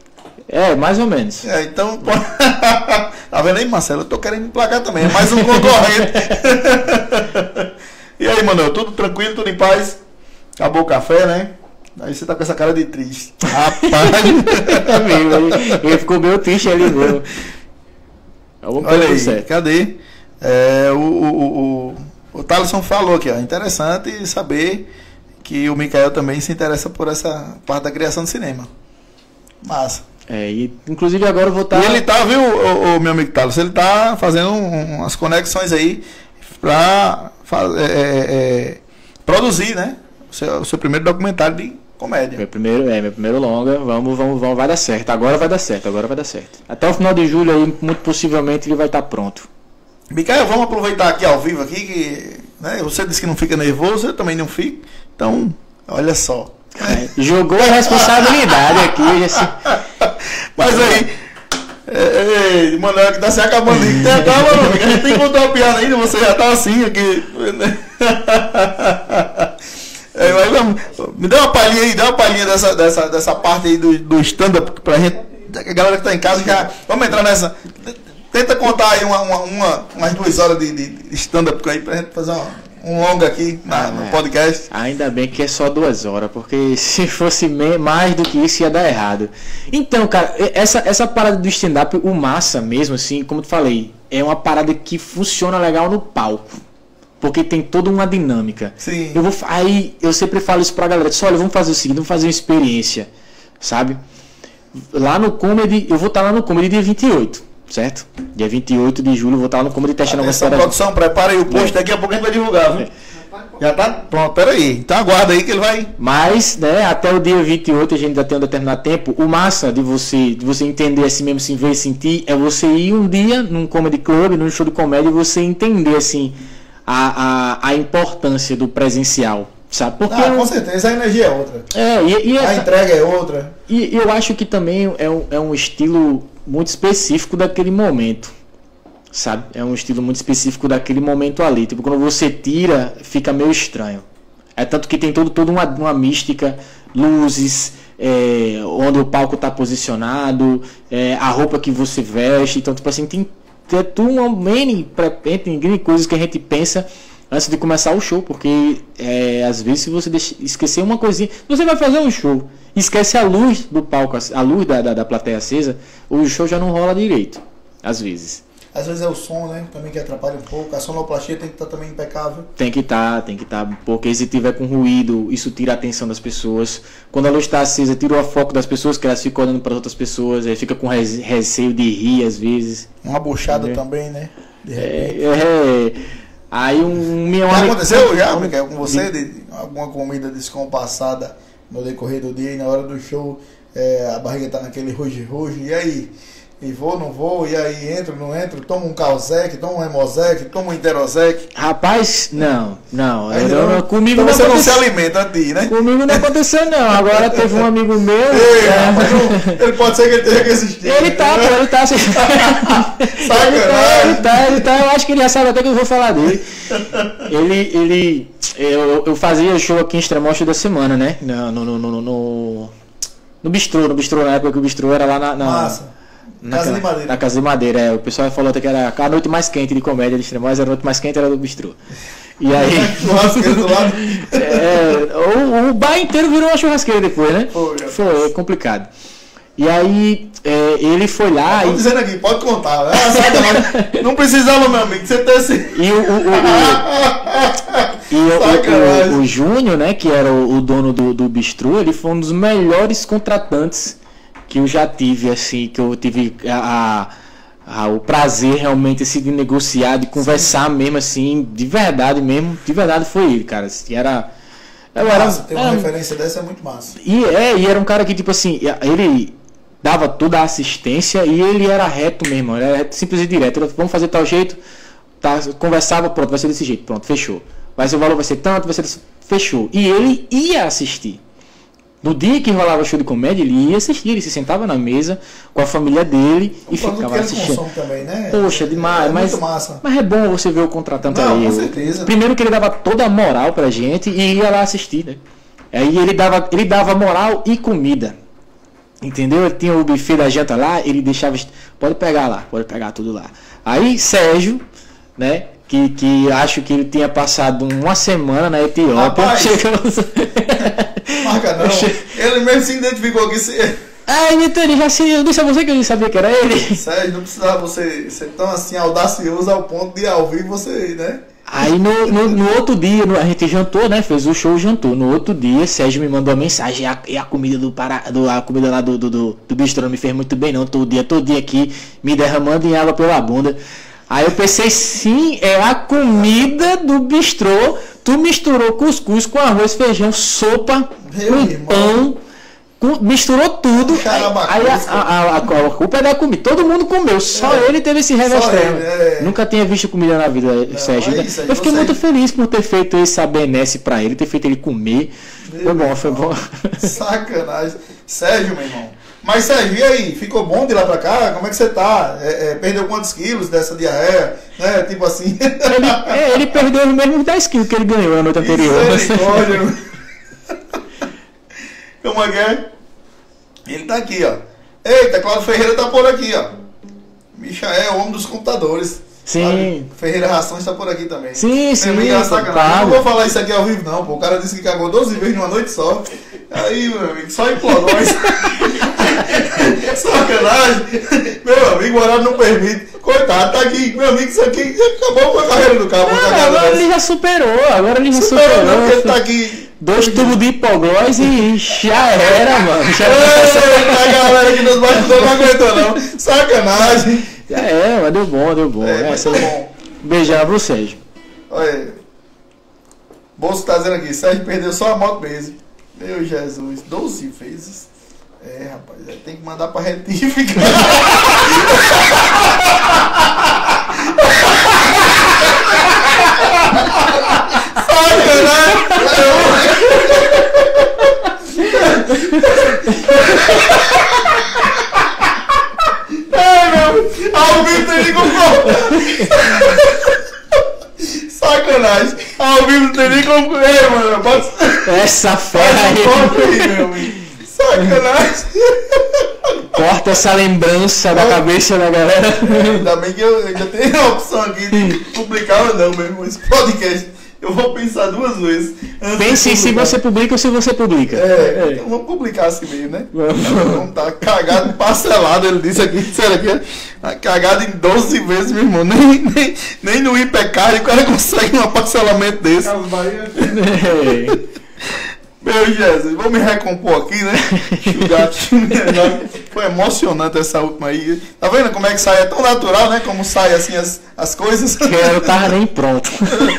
É, mais ou menos. É, então. Pode... tá vendo aí, Marcelo? Eu tô querendo emplacar também. É mais um concorrente. E aí, Manuel, tudo tranquilo, tudo em paz? Acabou o café, né? Aí você tá com essa cara de triste. Rapaz! ele, ele ficou meio triste ali mesmo. Olha aí, certo. Cadê? É, o, o, o, o Thaleson falou aqui, ó. Interessante saber que o Micael também se interessa por essa parte da criação de cinema. Massa. É, e inclusive agora eu vou estar. E ele tá, viu, o, o meu amigo Thaleson, ele tá fazendo um, umas conexões aí pra é, é, produzir, né? O seu, o seu primeiro documentário de comédia. Meu primeiro, é, meu primeiro longa, vamos, vamos, vamos, vai dar certo. Agora vai dar certo, agora vai dar certo. Até o final de julho aí, muito possivelmente ele vai estar pronto. Micael, vamos aproveitar aqui ao vivo aqui, que né, você disse que não fica nervoso, eu também não fico. Então, olha só. É, jogou a responsabilidade aqui. Assim. Mas aí, Ei, Manuel, que tá se acabando aí. Calma, mano, a gente tem que contar uma piada ainda, você já tá assim aqui. É, mas vamos, me dá uma palhinha aí, dá uma palhinha dessa, dessa, dessa parte aí do, do stand-up pra gente, a galera que tá em casa já, vamos entrar nessa, tenta contar aí uma, uma, uma, umas duas horas de, de stand-up aí pra gente fazer uma, um longa aqui na, ah, no podcast. Ainda bem que é só duas horas, porque se fosse me, mais do que isso ia dar errado. Então, cara, essa, essa parada do stand-up, o massa mesmo, assim, como eu falei, é uma parada que funciona legal no palco. Porque tem toda uma dinâmica. Sim. Eu vou, aí eu sempre falo isso pra galera. Diz, olha, vamos fazer o seguinte, vamos fazer uma experiência. Sabe? Lá no Comedy, eu vou estar lá no Comedy dia vinte e oito, certo? Dia vinte e oito de julho eu vou estar lá no Comedy testando algumas paradas. Produção, prepara aí o post, daqui a pouco a gente vai divulgar, viu? É. Já tá pronto, pera aí. Então aguarda aí que ele vai. Mas, né, até o dia vinte e oito a gente ainda tem um determinado tempo. O massa de você, de você entender assim mesmo, assim, ver e sentir, é você ir um dia num comedy club, num show de comédia, e você entender assim. A, a, a importância do presencial, sabe? Porque ah, com certeza a energia é outra. É, e, e a essa, entrega é outra. E eu acho que também é um, é um estilo muito específico daquele momento, sabe? É um estilo muito específico daquele momento ali. Tipo, quando você tira, fica meio estranho. É tanto que tem todo, toda uma, uma mística, luzes, é, onde o palco está posicionado, é, a roupa que você veste. Então, tipo assim, tem ter tudo uma many coisas que a gente pensa antes de começar o show, porque é, às vezes se você deixa, esquecer uma coisinha, você vai fazer um show, esquece a luz do palco, a luz da, da, da plateia acesa, o show já não rola direito, às vezes. Às vezes é o som, né? Também que atrapalha um pouco. A sonoplastia tem que estar também impecável. Tem que estar, tem que estar. Porque se tiver com ruído, isso tira a atenção das pessoas. Quando a luz está acesa, tira o foco das pessoas, que elas ficam olhando para outras pessoas. Aí fica com receio de rir às vezes. Uma buchada é. também, né? De repente. É, é, aí um meu Já aconteceu já, Miguel, com você? De alguma comida descompassada no decorrer do dia e na hora do show é, a barriga tá naquele ruge-ruge. E aí? E vou, não vou, e aí entro, não entro, toma um Calzec, toma um Hemosec, toma um Interosec. Rapaz, não, não. Aí, eu, não comigo então não você aconteceu. não se alimenta a ti, né? Comigo não aconteceu, não. Agora teve um amigo meu. Ei, é, mas não, ele pode ser que ele tenha que assistir. Ele tá, né? pô, ele tá assistindo. Sacanagem. Ele tá, ele tá, ele tá, eu acho que ele já sabe até que eu vou falar dele. Ele, ele, eu, eu fazia show aqui em Extremosta da semana, né? No, no, no, no, no, no bistrô, no bistrô, na época que o bistrô era lá na. na Massa. Naquela, Casa de Madeira. Na Casa de Madeira, é. O pessoal falou até que era a noite mais quente de comédia de Extremo, mas a noite mais quente era do bistrô. E aí. Churrasqueira do lado. É, o, o bar inteiro virou uma churrasqueira depois, né? Foi, foi complicado. E aí, é, ele foi lá. Tô e... dizendo aqui, pode contar. Ah, sabe, não precisava, meu amigo, você ter esse. E o, o, o, o, e o, o, o, o Júnior, né, que era o, o dono do, do bistrô, ele foi um dos melhores contratantes que eu já tive, assim, que eu tive a, a, a, o prazer realmente assim, de negociar, de conversar Sim. mesmo, assim, de verdade mesmo, de verdade foi ele, cara. Assim, era. Eu massa, era, ter uma era, referência dessa é muito massa. E, é, e era um cara que, tipo assim, ele dava toda a assistência e ele era reto mesmo, ele era simples e direto. Ele, vamos fazer tal jeito, tá, conversava, pronto, vai ser desse jeito, pronto, fechou. Vai ser o valor, vai ser tanto, vai ser desse, fechou. E ele ia assistir. No dia que rolava show de comédia, ele ia assistir, ele se sentava na mesa com a família dele um e ficava assistindo. Também, né? Poxa, demais. É mas, muito massa. mas é bom você ver o contratante Não, ali. Com certeza. Primeiro que ele dava toda a moral pra gente e ia lá assistir, né? Aí ele dava, ele dava moral e comida. Entendeu? Ele tinha o buffet da janta lá, ele deixava. Pode pegar lá, pode pegar tudo lá. Aí Sérgio, né? Que, que acho que ele tinha passado uma semana na Etiópia. Chegamos... Marca não. Ele mesmo se identificou aqui. Se... Ah, então ele já se. Eu disse a você que eu sabia que era ele. Sérgio, não precisava você ser tão assim audacioso ao ponto de ao vivo você, né? Aí no, no, no outro dia, no, a gente jantou, né? Fez o show, jantou. No outro dia, Sérgio me mandou uma mensagem. E a, e a comida do Pará, do, a comida lá do, do, do, do bistrô não me fez muito bem, não. Todo dia, todo dia aqui, me derramando em água pela bunda. Aí eu pensei, sim, é a comida do bistrô. Tu misturou cuscuz com arroz, feijão, sopa, Meu com irmão. pão, com, misturou tudo. Caramba, aí a, a, a, a, a culpa é da comida. Todo mundo comeu, só é. ele teve esse revés. É. Nunca tinha visto comida na vida, não, Sérgio. É isso, eu fiquei muito feliz por ter feito essa benesse pra ele, ter feito ele comer. Meu foi bom, foi bom. Sacanagem. Sérgio, meu irmão. Mas Sérgio, e aí? Ficou bom de lá pra cá? Como é que você tá? É, é, perdeu quantos quilos dessa diarreia? Né? Tipo assim. Ele, é, ele perdeu os mesmos dez quilos que ele ganhou na noite anterior. Misericórdia. Como é que é? Ele tá aqui, ó. Eita, Cláudio Ferreira tá por aqui, ó. Michael, o homem dos computadores. Sim. Sabe? Ferreira Rações tá por aqui também. Sim, sim. Meu amigo, é sacanagem. Claro. Eu não vou falar isso aqui ao vivo, não, pô. O cara disse que cagou doze vezes numa noite só. Aí, meu amigo, só implodões. Sacanagem. Meu amigo, o horário não permite. Coitado, tá aqui. Meu amigo, isso aqui acabou com a carreira do cabo. Não, agora ele já superou. Agora ele já superou. superou. Não, porque ele tá aqui. Dois tubos de hipoglós e já era, mano. Já Eita, a galera aqui nos bastidores não aguentou, não. Sacanagem. Já era, mas deu bom, deu bom. É, É, mas você... tá bom. Beijar pro Sérgio. Olha aí. Bolso tá dizendo aqui, Sérgio perdeu só a moto base. Meu Jesus, doze vezes. É, rapaz, aí tem que mandar pra retificar. Sacanagem! É, meu, ao vivo tem nem como. Sacanagem, ao vivo não tem nem como. É, mano, pode. Essa Faz fera um aí. corte aí, meu amigo. Sacanagem. Corta essa lembrança da cabeça da galera. É, ainda bem que eu ainda tenho a opção aqui de publicar ou não, meu irmão. Esse podcast eu vou pensar duas vezes. antes de Pense se publicar. você publica ou se você publica. É, então vamos publicar assim mesmo, né? Vamos. Vamos tá cagado, parcelado, ele disse aqui, sério aqui, ó. Cagado em doze vezes, meu irmão. Nem, nem, nem no Hipercard o cara consegue um parcelamento desse. Carlos Bahia. É. Meu Jesus, vou me recompor aqui, né? Enxugar. Foi emocionante essa última aí. Tá vendo como é que sai? É tão natural, né? Como sai assim as, as coisas. Eu não tava nem pronto.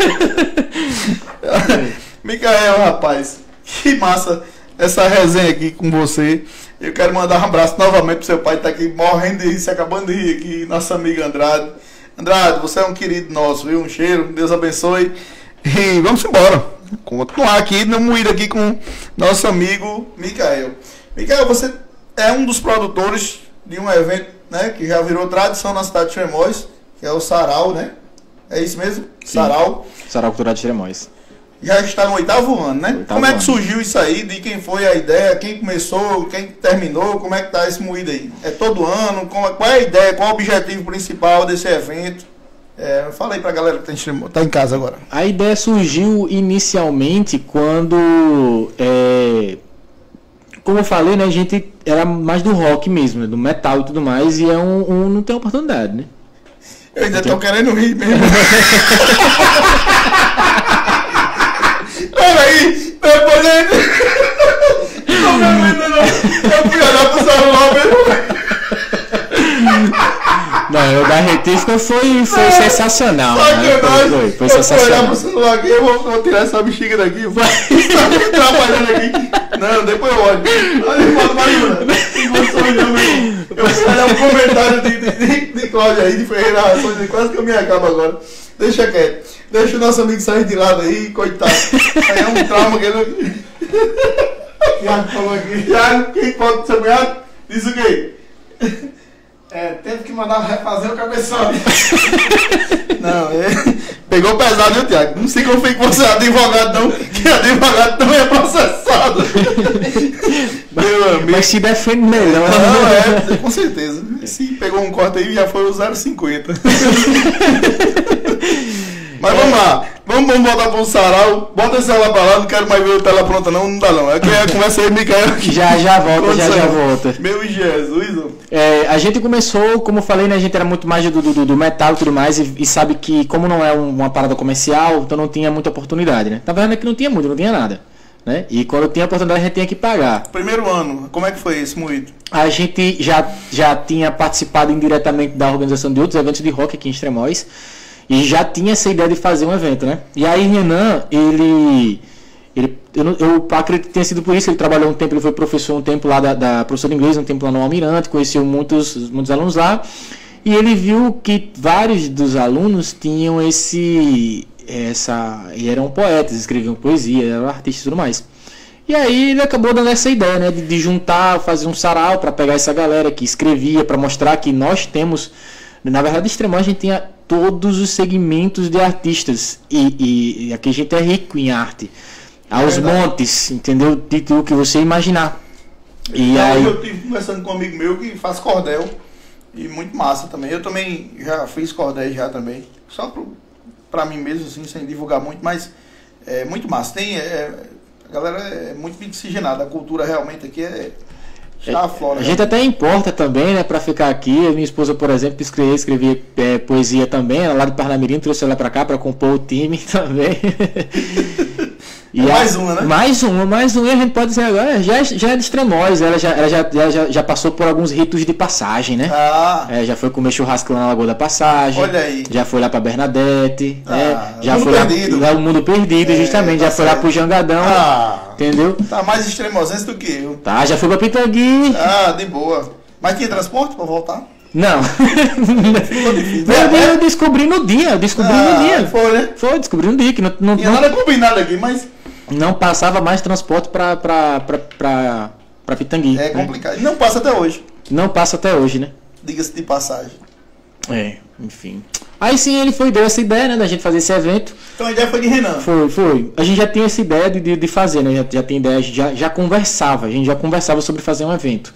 Micael, rapaz, que massa essa resenha aqui com você. Eu quero mandar um abraço novamente pro seu pai que tá aqui morrendo de rir, se acabando de rir aqui, nossa amiga Andrade. Andrade, você é um querido nosso, viu? Um cheiro, Deus abençoe. E vamos embora. Continuar aqui, não ir aqui com nosso amigo Micael. Micael, você é um dos produtores de um evento, né, que já virou tradição na cidade de Tremóis, que é o Sarau, né? É isso mesmo? Sim. Sarau. Sarau Cultural de Tremóis. Já está no oitavo ano, né? Oitavo como é que ano. surgiu isso aí? De quem foi a ideia? Quem começou? Quem terminou? Como é que tá esse moído aí? É todo ano? Como é- qual é a ideia? Qual é o objetivo principal desse evento? É, fala aí pra galera que tá em, tá em casa agora. A ideia surgiu inicialmente quando, é, como eu falei, né, a gente era mais do rock mesmo, né, do metal e tudo mais, e é um, um não tem oportunidade, né? Eu ainda tô querendo rir mesmo. Peraí, depois eu... Não me aguento não. Eu fui olhar pro celular mesmo. Não, o da Retífica foi, foi sensacional. Né? Sacanagem. Foi, foi, foi Eu vou olhar pro sensacional. celular aqui, eu vou, vou tirar essa bexiga daqui. Vai. Tá me atrapalhando aqui. Não, depois eu olho. Olha, fala, Mariana. Eu vou olhar um comentário de, de, de, de Cláudia aí, de Ferreira Rações, quase que eu me acabo agora. Deixa quieto. Deixa o nosso amigo sair de lado aí, coitado. Aí é um trauma que ele... Tiago falou aqui. Tiago, quem pode ser cunhado? Diz o quê? É, teve que mandar refazer o cabeçalho. Não, é... Pegou pesado, viu, Tiago? Não se confie que você é advogado, não. Que advogado não é processado. Meu amigo. Mas se defende melhor. Não, é, com certeza. Se pegou um corte aí, já foi o zero vírgula cinquenta. Mas vamos lá. Vamos, vamos voltar pro sarau. Bota esse celular pra lá, não quero mais ver o tela pronta, não. Não dá, não. É que a conversa aí, Micael. Já, já volta, já, já volta. Meu Jesus, ó. É, a gente começou, como eu falei, né, a gente era muito mais do, do, do metal e tudo mais, e, e sabe que como não é um- uma parada comercial, então não tinha muita oportunidade, né? Na verdade é que não tinha muito, não tinha nada, né? E quando tinha oportunidade a gente tinha que pagar. Primeiro ano, como é que foi esse moído? A gente já, já tinha participado indiretamente da organização de outros eventos de rock aqui em Extremóis, e já tinha essa ideia de fazer um evento, né? E aí Renan, ele... ele eu, não- eu acredito que tenha sido por isso, ele trabalhou um tempo, ele foi professor um tempo lá da, da professor de inglês, um tempo lá no Almirante, conheceu muitos, muitos alunos lá, e ele viu que vários dos alunos tinham esse... essa e eram poetas, escreviam poesia, eram artistas e tudo mais. E aí ele acabou dando essa ideia, né, de, de juntar, fazer um sarau para pegar essa galera que escrevia, para mostrar que nós temos, na verdade, Extremóis a gente tinha todos os segmentos de artistas e, e, e aqui a gente é rico em arte, aos É montes, entendeu? De tudo que você imaginar. E Então, aí eu estive conversando com um amigo meu que faz cordel e muito massa também. Eu também já fiz cordel já também, só pro, pra mim mesmo, assim, sem divulgar muito, mas é muito massa. Tem, é, a galera é muito oxigenada, a cultura realmente aqui é está aflora. a gente até importa também, né, para ficar aqui. A minha esposa, por exemplo, escrevia, escrevia é, poesia também, ela lá de Parnamirim, trouxe ela para cá para compor o time também. E É a- mais uma, né? Mais uma, mais uma, e a gente pode dizer agora, já, é- já é de Extremóis, ela, já, ela já, já, já, já passou por alguns ritos de passagem, né? Ah, É, já foi comer churrasco lá na Lagoa da Passagem. Olha aí. Já foi lá pra Bernadette. Ah, né? Já Mundo foi lá, Perdido. lá o Mundo Perdido, É, justamente. tá Já foi lá certo. pro Jangadão. ah, Entendeu? tá mais extremosense do que eu. Tá, já foi pra Pitangui. Ah, de boa. Mas tinha transporte pra voltar? Não. Ficou difícil. Eu, É, eu descobri no dia, eu descobri ah, no dia. Foi, né? Foi, descobri no dia que não, não, Tinha não, nada combinado aqui, mas não passava mais transporte pra, pra, pra, pra, pra Pitangui. é né? complicado. Não passa até hoje, Não passa até hoje, né? diga-se de passagem. É, enfim. Aí sim ele foi, deu essa ideia, né, da gente fazer esse evento. Então a ideia foi de Renan. Foi, foi. A gente já tinha essa ideia de, de, de fazer, né? Já, já tem ideia, a gente já, já conversava, a gente já conversava sobre fazer um evento.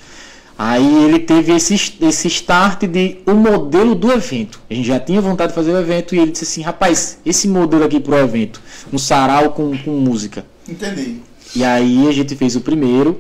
Aí ele teve esse, esse start de o modelo do evento. A gente já tinha vontade de fazer o evento e ele disse assim, rapaz, esse modelo aqui pro evento, um sarau com, com música. Entendi. E aí a gente fez o primeiro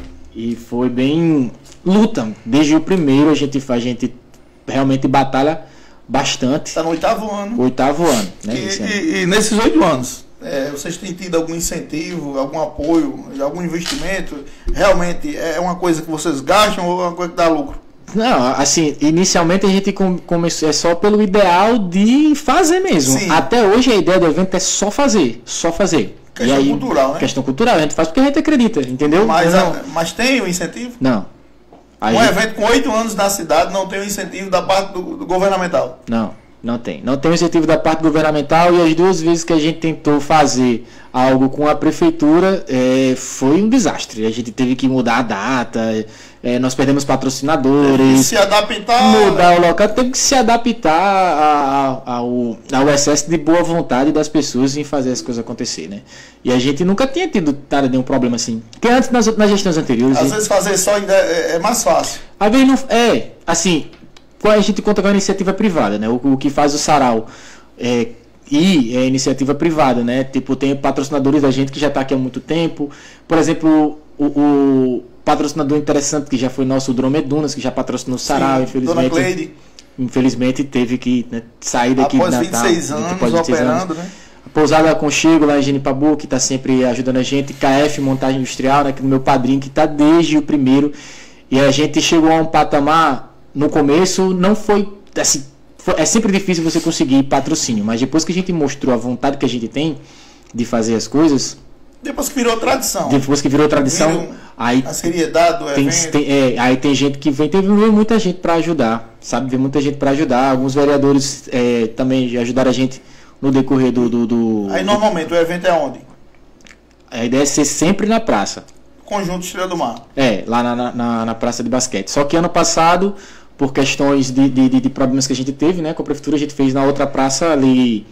e foi bem luta. Desde o primeiro a gente, a gente realmente batalha bastante. Está no oitavo ano. Oitavo ano, né? E, esse ano. e- e nesses oito anos, é, vocês têm tido algum incentivo, algum apoio, algum investimento? Realmente é uma coisa que vocês gastam ou é uma coisa que dá lucro? Não, assim, inicialmente a gente com- começou é só pelo ideal de fazer mesmo. Sim. Até hoje a ideia do evento é só fazer, só fazer. Questão cultural, né? Questão cultural, a gente faz porque a gente acredita, entendeu? Mas, não, a- mas tem o incentivo? não. A Um gente- evento com oito anos na cidade não tem o incentivo da parte do, do governamental. Não, não tem. Não tem o incentivo da parte governamental e as duas vezes que a gente tentou fazer algo com a prefeitura é, foi um desastre. A gente teve que mudar a data, é, nós perdemos E patrocinadores. se adaptar. Mudar o local, teve que se adaptar a- a- ao, ao excesso de boa vontade das pessoas em fazer as coisas acontecer, né? E a gente nunca tinha tido nada, nenhum problema assim. Porque antes, nas, nas gestões anteriores, Às a gente- vezes fazer só ainda é, é mais fácil. às vezes não, é, assim, quando a gente conta com a iniciativa privada, né? O, o que faz o sarau é, e é iniciativa privada, né? Tipo, tem patrocinadores da gente que já está aqui há muito tempo. Por exemplo, o, o patrocinador interessante que já foi nosso, o Dromedunas, que já patrocinou o sarau, Sim, infelizmente. Dona Cleide, Infelizmente teve que, né, sair daqui após de vinte e Natal. seis anos depois de vinte e seis anos. operando, né? A Pousada Aconchego lá em Genipabu, que está sempre ajudando a gente. K F Montagem Industrial, né, que é o meu padrinho, que está desde o primeiro. E a gente chegou a um patamar, no começo, não foi assim. Foi, é sempre difícil você conseguir patrocínio, mas depois que a gente mostrou a vontade que a gente tem de fazer as coisas, Depois que virou tradição. depois que virou tradição, Viram aí a seriedade do tem, evento. tem- é, aí tem gente que vem, teve veio muita gente para ajudar, sabe? Veio muita gente para ajudar. Alguns vereadores é, também ajudaram a gente no decorrer do, do, do- Aí normalmente o evento é onde? A ideia é ser sempre na praça. Conjunto Estrela do Mar. É, lá na, na, na praça de basquete. Só que ano passado, por questões de, de, de- de problemas que a gente teve, né, com a prefeitura, a gente fez na outra praça ali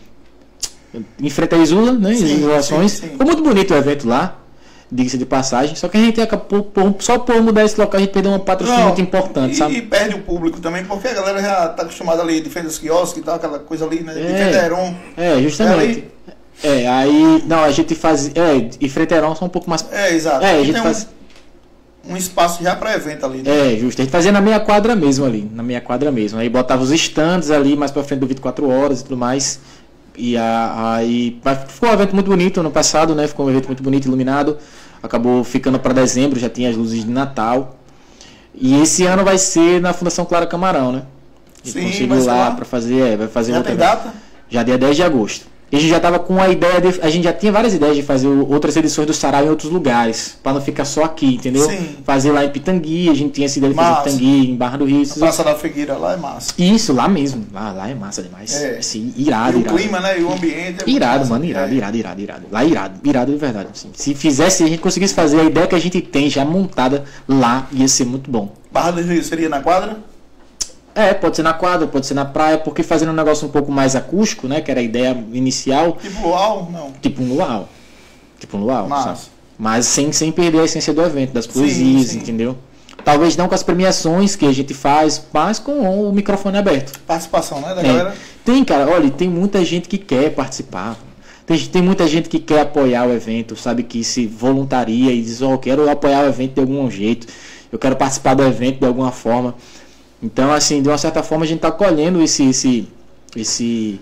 em frente à Isula, né? Sim, Isolações. sim, sim. Ficou muito bonito o evento lá, diga-se de passagem. Só que a gente acabou, por- só por mudar esse local, a gente perdeu um patrocínio Não, muito importante, e, sabe? e perde o público também, porque a galera já está acostumada ali de frente aos quiosques e tal, aquela coisa ali, né? De É. frente a Heron. É, justamente. É, aí. Não, a gente faz. É, e Freteirão são um pouco mais. É, exato. É, a E gente tem um- faz. um, espaço já para evento ali, né? É, justo. A gente fazia na meia quadra mesmo ali. Na meia quadra mesmo. Aí botava os stands ali mais pra frente do vinte e quatro horas e tudo mais. E a- aí. Mas ficou um evento muito bonito ano passado, né? Ficou um evento muito bonito, iluminado. Acabou ficando para dezembro, já tinha as luzes de Natal. E esse ano vai ser na Fundação Clara Camarão, né? A gente Sim, conseguiu vai ser lá lá. para fazer. É, vai fazer Já outro tem evento. data? Já dia dez de agosto. a gente já estava com a ideia de, a gente já tinha várias ideias de fazer outras edições do Sarau em outros lugares, para não ficar só aqui, entendeu? Sim. Fazer lá em Pitangui, a gente tinha essa ideia de fazer em Massa. Pitangui, em Barra do Rio. A Praça da Figueira lá é massa. Isso, lá mesmo. Lá, lá é massa demais. É. Assim, irado, E o irado. clima, né? E o ambiente. É Irado, massa. mano, irado, É. irado, irado, irado. Lá irado, irado de verdade. Assim. Se fizesse, se a gente conseguisse fazer a ideia que a gente tem já montada lá, ia ser muito bom. Barra do Rio seria na quadra? É, pode ser na quadra, pode ser na praia, porque fazendo um negócio um pouco mais acústico, né? Que era a ideia inicial, Tipo luau? Não. tipo um luau. Tipo um luau, Massa. sabe? Mas sem, sem perder a essência do evento, das poesias, sim. entendeu? Talvez não com as premiações que a gente faz, mas com o microfone aberto. Participação, né? Da É. galera. Tem, cara, olha, tem muita gente que quer participar. Tem, tem muita gente que quer apoiar o evento, sabe? Que se voluntaria e diz, ó, eu quero apoiar o evento de algum jeito, eu quero participar do evento de alguma forma. Então, assim, de uma certa forma a gente está colhendo esse, esse, esse,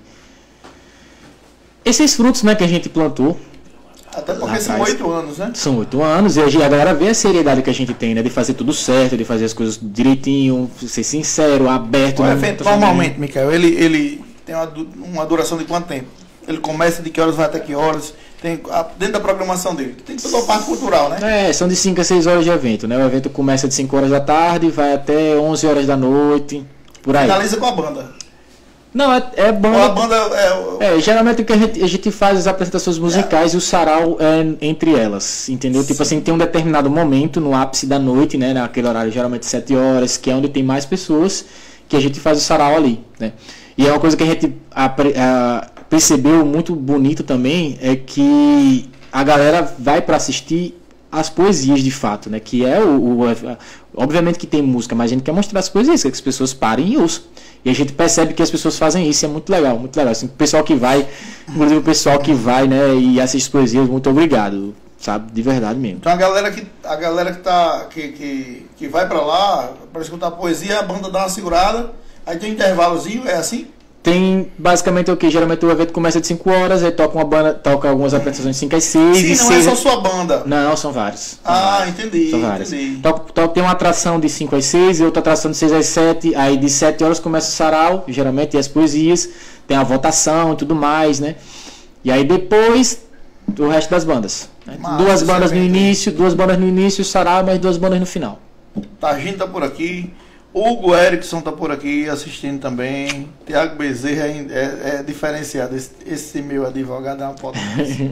esses frutos, né, que a gente plantou. Até porque Lá são atrás. oito anos, né? São oito anos e a gente- a galera vê a seriedade que a gente tem, né? De fazer tudo certo, de fazer as coisas direitinho, ser sincero, aberto. O não- evento, não- normalmente, Micael, ele, ele tem uma, du- uma duração de quanto tempo? Ele começa de que horas, vai até que horas? Tem, a- dentro da programação dele. Tem toda a parte cultural, né? É, são de cinco a seis horas de evento, né? O evento começa de cinco horas da tarde, vai até onze horas da noite, por aí. Finaliza com a banda. Não, é, é bom. Ou a banda é, É, geralmente o que a gente, a gente faz as apresentações musicais e o sarau é entre elas, entendeu? Tipo assim, tem um determinado momento no ápice da noite, né? Naquele horário, geralmente sete horas, que é onde tem mais pessoas, que a gente faz o sarau ali, né? E é uma coisa que a gente apre- a- percebeu muito bonito também, é que a galera vai para assistir as poesias de fato, né? Que é o, o- a- obviamente que tem música, mas a gente quer mostrar as poesias, que as pessoas parem e ouçam. E a gente percebe que as pessoas fazem isso, e é muito legal, muito legal. Assim, o pessoal que vai, inclusive o pessoal que vai, né, e assiste poesias, muito obrigado, sabe? De verdade mesmo. Então a galera que, a galera que, tá, que, que, que vai pra lá pra escutar poesia, a banda dá uma segurada, aí tem um intervalozinho, é assim? Tem basicamente o que? Geralmente o evento começa de cinco horas, aí toca uma banda, toca algumas apresentações de cinco às seis. Sim, e não seis é só sua banda. Não, são vários. São Ah, vários. entendi. São vários. entendi. Toca- toca- tem uma atração de cinco às seis e outra atração de seis às sete. Aí de sete horas começa o sarau, geralmente, e as poesias. Tem a votação e tudo mais, né? E aí depois, o resto das bandas. né? Massa, Duas bandas no excelente. início, duas bandas no início, o sarau, mais duas bandas no final. Targino tá por aqui. Hugo Erickson tá por aqui assistindo também. Tiago Bezerra é, é, é diferenciado. Esse, esse meu advogado é uma potência.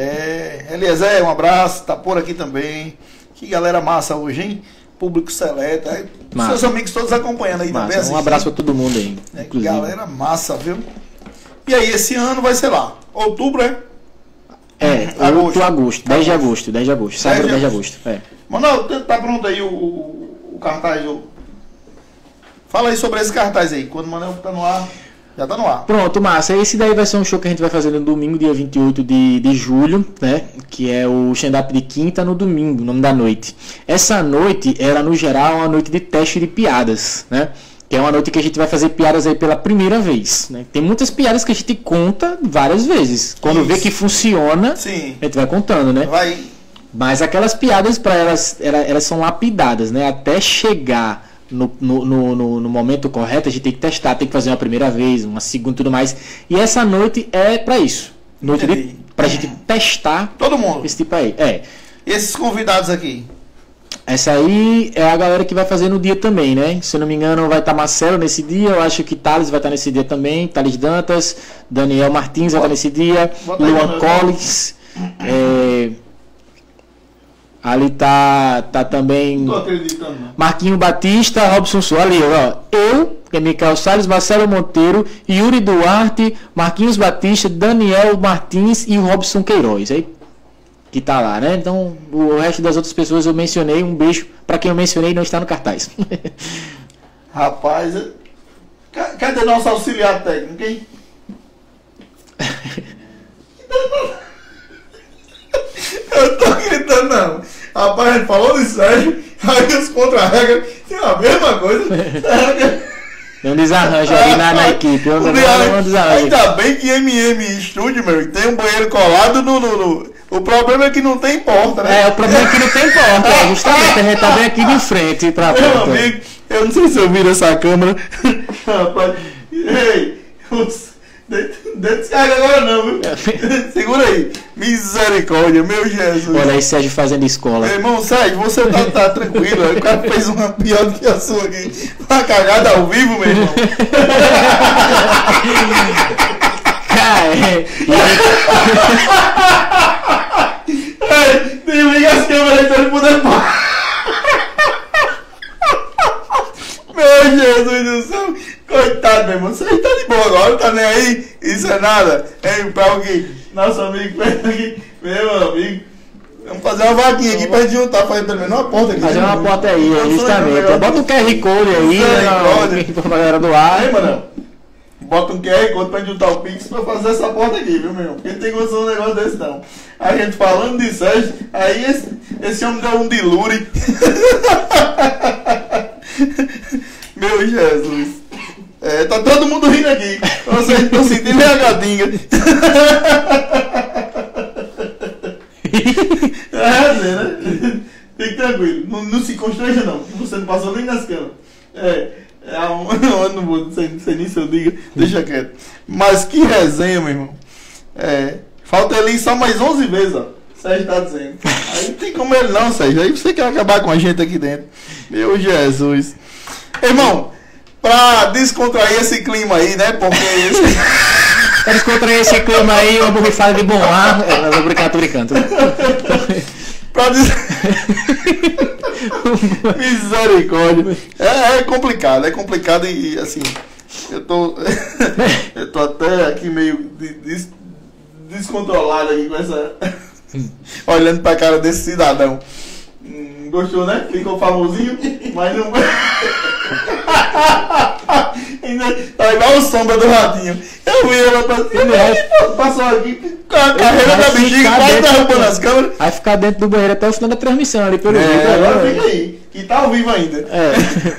é, Eliezer, um abraço. Tá por aqui também. Que galera massa hoje, hein? Público seleto. É, Massa. seus amigos todos acompanhando aí também. Massa, um assistindo. abraço pra todo mundo aí, É, inclusive. galera massa, viu? E aí, esse ano vai ser lá. Outubro, é? É, Agosto. oito de agosto, dez de agosto, dez de agosto, sábado dez de dez de agosto. É. Manuel, tá- tá pronto aí o, o, o cartaz? O... Fala aí sobre esse cartaz aí. Quando o Manuel tá no ar, já tá no ar. Pronto, massa. Esse daí vai ser um show que a gente vai fazer no domingo, dia vinte e oito de, de julho, né? Que é o stand-up de quinta no domingo, nome da noite. Essa noite, ela no geral é uma noite de teste de piadas, né? Que é uma noite que a gente vai fazer piadas aí pela primeira vez, né? Tem muitas piadas que a gente conta várias vezes. Quando vê Isso. que funciona, Sim. a gente vai contando, né? Vai. Mas aquelas piadas, para elas, ela- elas são lapidadas, né? Até chegar no, no, no, no- no momento correto, a gente tem que testar, tem que fazer uma primeira vez, uma segunda e tudo mais. E essa noite é para isso. Noite de, Entendi. pra gente testar Todo mundo. esse tipo aí. É. E esses convidados aqui? Essa aí é a galera que vai fazer no dia também, né? Se eu não me engano, vai estar Marcelo nesse dia. Eu acho que Thales vai estar nesse dia também. Thales Dantas, Daniel Martins vai estar nesse dia. Bota aí, Luan Manuel. Collins. É, ali tá, tá também Não tô acreditando, não. Marquinho Batista, Robson Souza. Ali, ó. Eu, que é Micael Salles, Marcelo Monteiro, Yuri Duarte, Marquinhos Batista, Daniel Martins e o Robson Queiroz. Aí que tá lá, né? Então, o resto das outras pessoas eu mencionei. Um beijo pra quem eu mencionei e não está no cartaz. Rapaz, é- ca- cadê nosso auxiliar técnico, hein? Eu tô gritando, não. Rapaz, a gente falou de Sérgio, aí os contra-regras tem a mesma coisa. Tem um desarranjo ali na, na equipe. Um, O um, diário- um desarranjo. Ainda bem que M M Studio, meu, tem um banheiro colado no, no, no- O problema é que não tem porta, né? É, o problema é que não tem porta. É, justamente, a gente tá bem aqui de frente pra Meu porta. amigo, eu não sei se eu viro essa câmera. Rapaz, ei, os- Descarga agora não, viu? Segura aí. Misericórdia, meu Jesus. Olha aí, Sérgio fazendo escola. Meu irmão, Sérgio, você tá, tá tranquilo. O cara fez uma pior do que a sua aqui. Uma cagada ao vivo, meu irmão. Desliga as câmeras aí pra ele poder. Meu Jesus do céu. Coitado, meu irmão. Você tá de boa agora, tá nem aí? Isso é nada. Hein, pra alguém. Nosso amigo aqui. Meu amigo. Vamos fazer uma vaquinha aqui pra gente juntar. Fazer pelo menos uma porta aqui. Fazer uma porta aí, é, justamente. Bota um Q R Code aí, né? Pra galera do ar. Aí, mano. Bota um Q R Code pra gente juntar o Pix pra fazer essa porta aqui, viu, meu irmão? Porque não tem condição de um negócio desse, não. A gente falando de Sérgio, aí esse, esse homem deu um dilure. Meu Jesus. É, tá todo mundo rindo aqui. Vocês estão sentindo a gatinha. É, né? Fique tranquilo. Não, não se constranja, não. Você não passou nem nas câmeras. É. É um, eu não vou, não sei, não sei nem se eu digo. Deixa quieto. Mas que resenha, meu irmão. É. Falta ele só mais onze vezes, ó. Sérgio tá dizendo. Aí não tem como ele não, Sérgio. Aí você quer acabar com a gente aqui dentro. Meu Jesus. Irmão, pra descontrair esse clima aí, né? Porque esse... Pra descontrair esse clima aí, uma borrifada de bom ar. Eu vou brincar, tô brincando. Pra des... Misericórdia. É, é complicado, é complicado e assim. Eu tô. Eu tô até aqui meio des... descontrolado aqui com essa. Olhando pra cara desse cidadão. Hum, gostou, né? Ficou famosinho, mas não. Tá igual o sombra do ratinho. Eu vi ela passando. Passou aqui com a carreira da bexiga, quase derrubando as câmeras. Vai ficar dentro do banheiro até o final da transmissão ali pelo é, vídeo. Agora fica aí, que tá ao vivo ainda. É.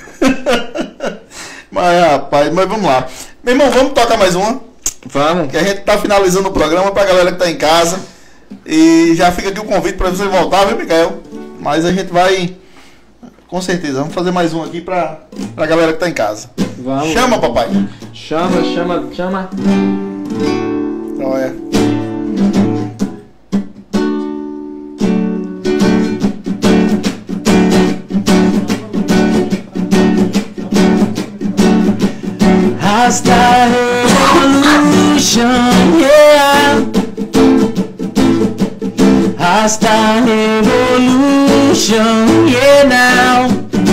Mas rapaz, mas vamos lá. Meu irmão, vamos tocar mais uma? Vamos. Que a gente tá finalizando o programa pra galera que tá em casa. E já fica aqui o convite pra você voltar, viu, Mikael? Mas a gente vai. Com certeza, vamos fazer mais um aqui pra, pra galera que tá em casa. Vamos. Chama, papai. Chama, chama, chama. Olha. Rasta Revolution, yeah. Rasta Revolution, yeah now.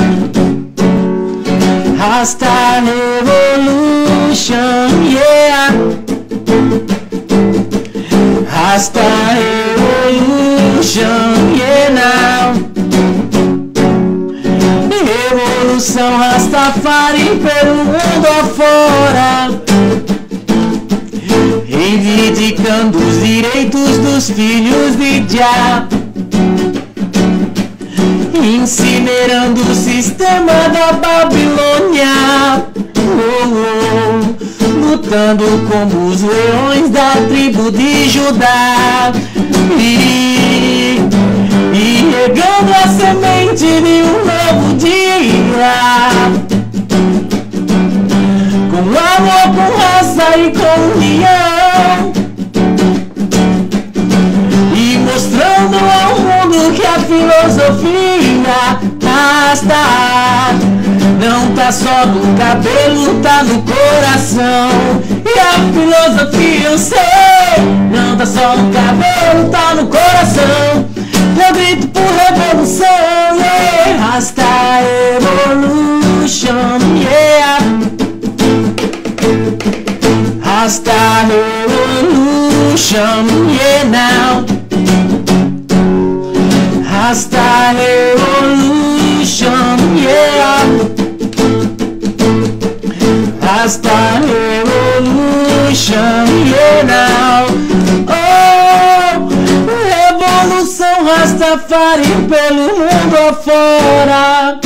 Rasta Revolution, yeah. Rasta Revolution, yeah now. Revolução Rastafari pelo mundo afora, reivindicando os direitos dos filhos de Jah, incinerando o sistema da Babilônia, oh, oh, lutando como os leões da tribo de Judá, e, e regando a semente de um novo dia, com amor, com raça e com união, e mostrando ao mundo que a filosofia rasta não tá só no cabelo, tá no coração. E a filosofia, eu sei, não tá só no cabelo, tá no coração. Eu grito por revolução, yeah. Rasta Revolution, yeah. Rasta Revolution, yeah now. Rasta Revolution, yeah. Rasta Revolution, yeah now. Oh, revolução Rastafari pelo mundo afora,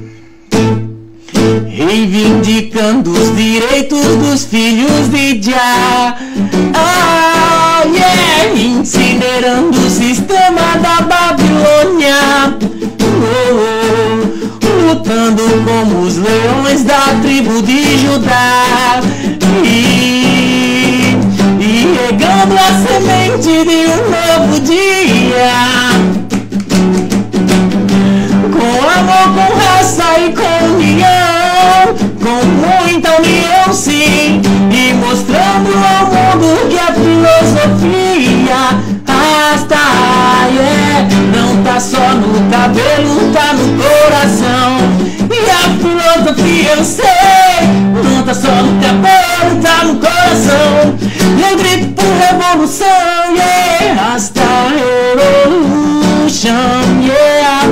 reivindicando os direitos dos filhos de Jah, oh, yeah. Incinerando o sistema da Babilônia, oh, oh, lutando como os leões da tribo de Judá, e, sim, e mostrando ao mundo que a filosofia rasta, yeah. Não tá só no cabelo, tá no coração. E a filosofia eu sei, não tá só no cabelo, tá no coração. E eu grito por revolução, yeah. Rasta Revolution, yeah.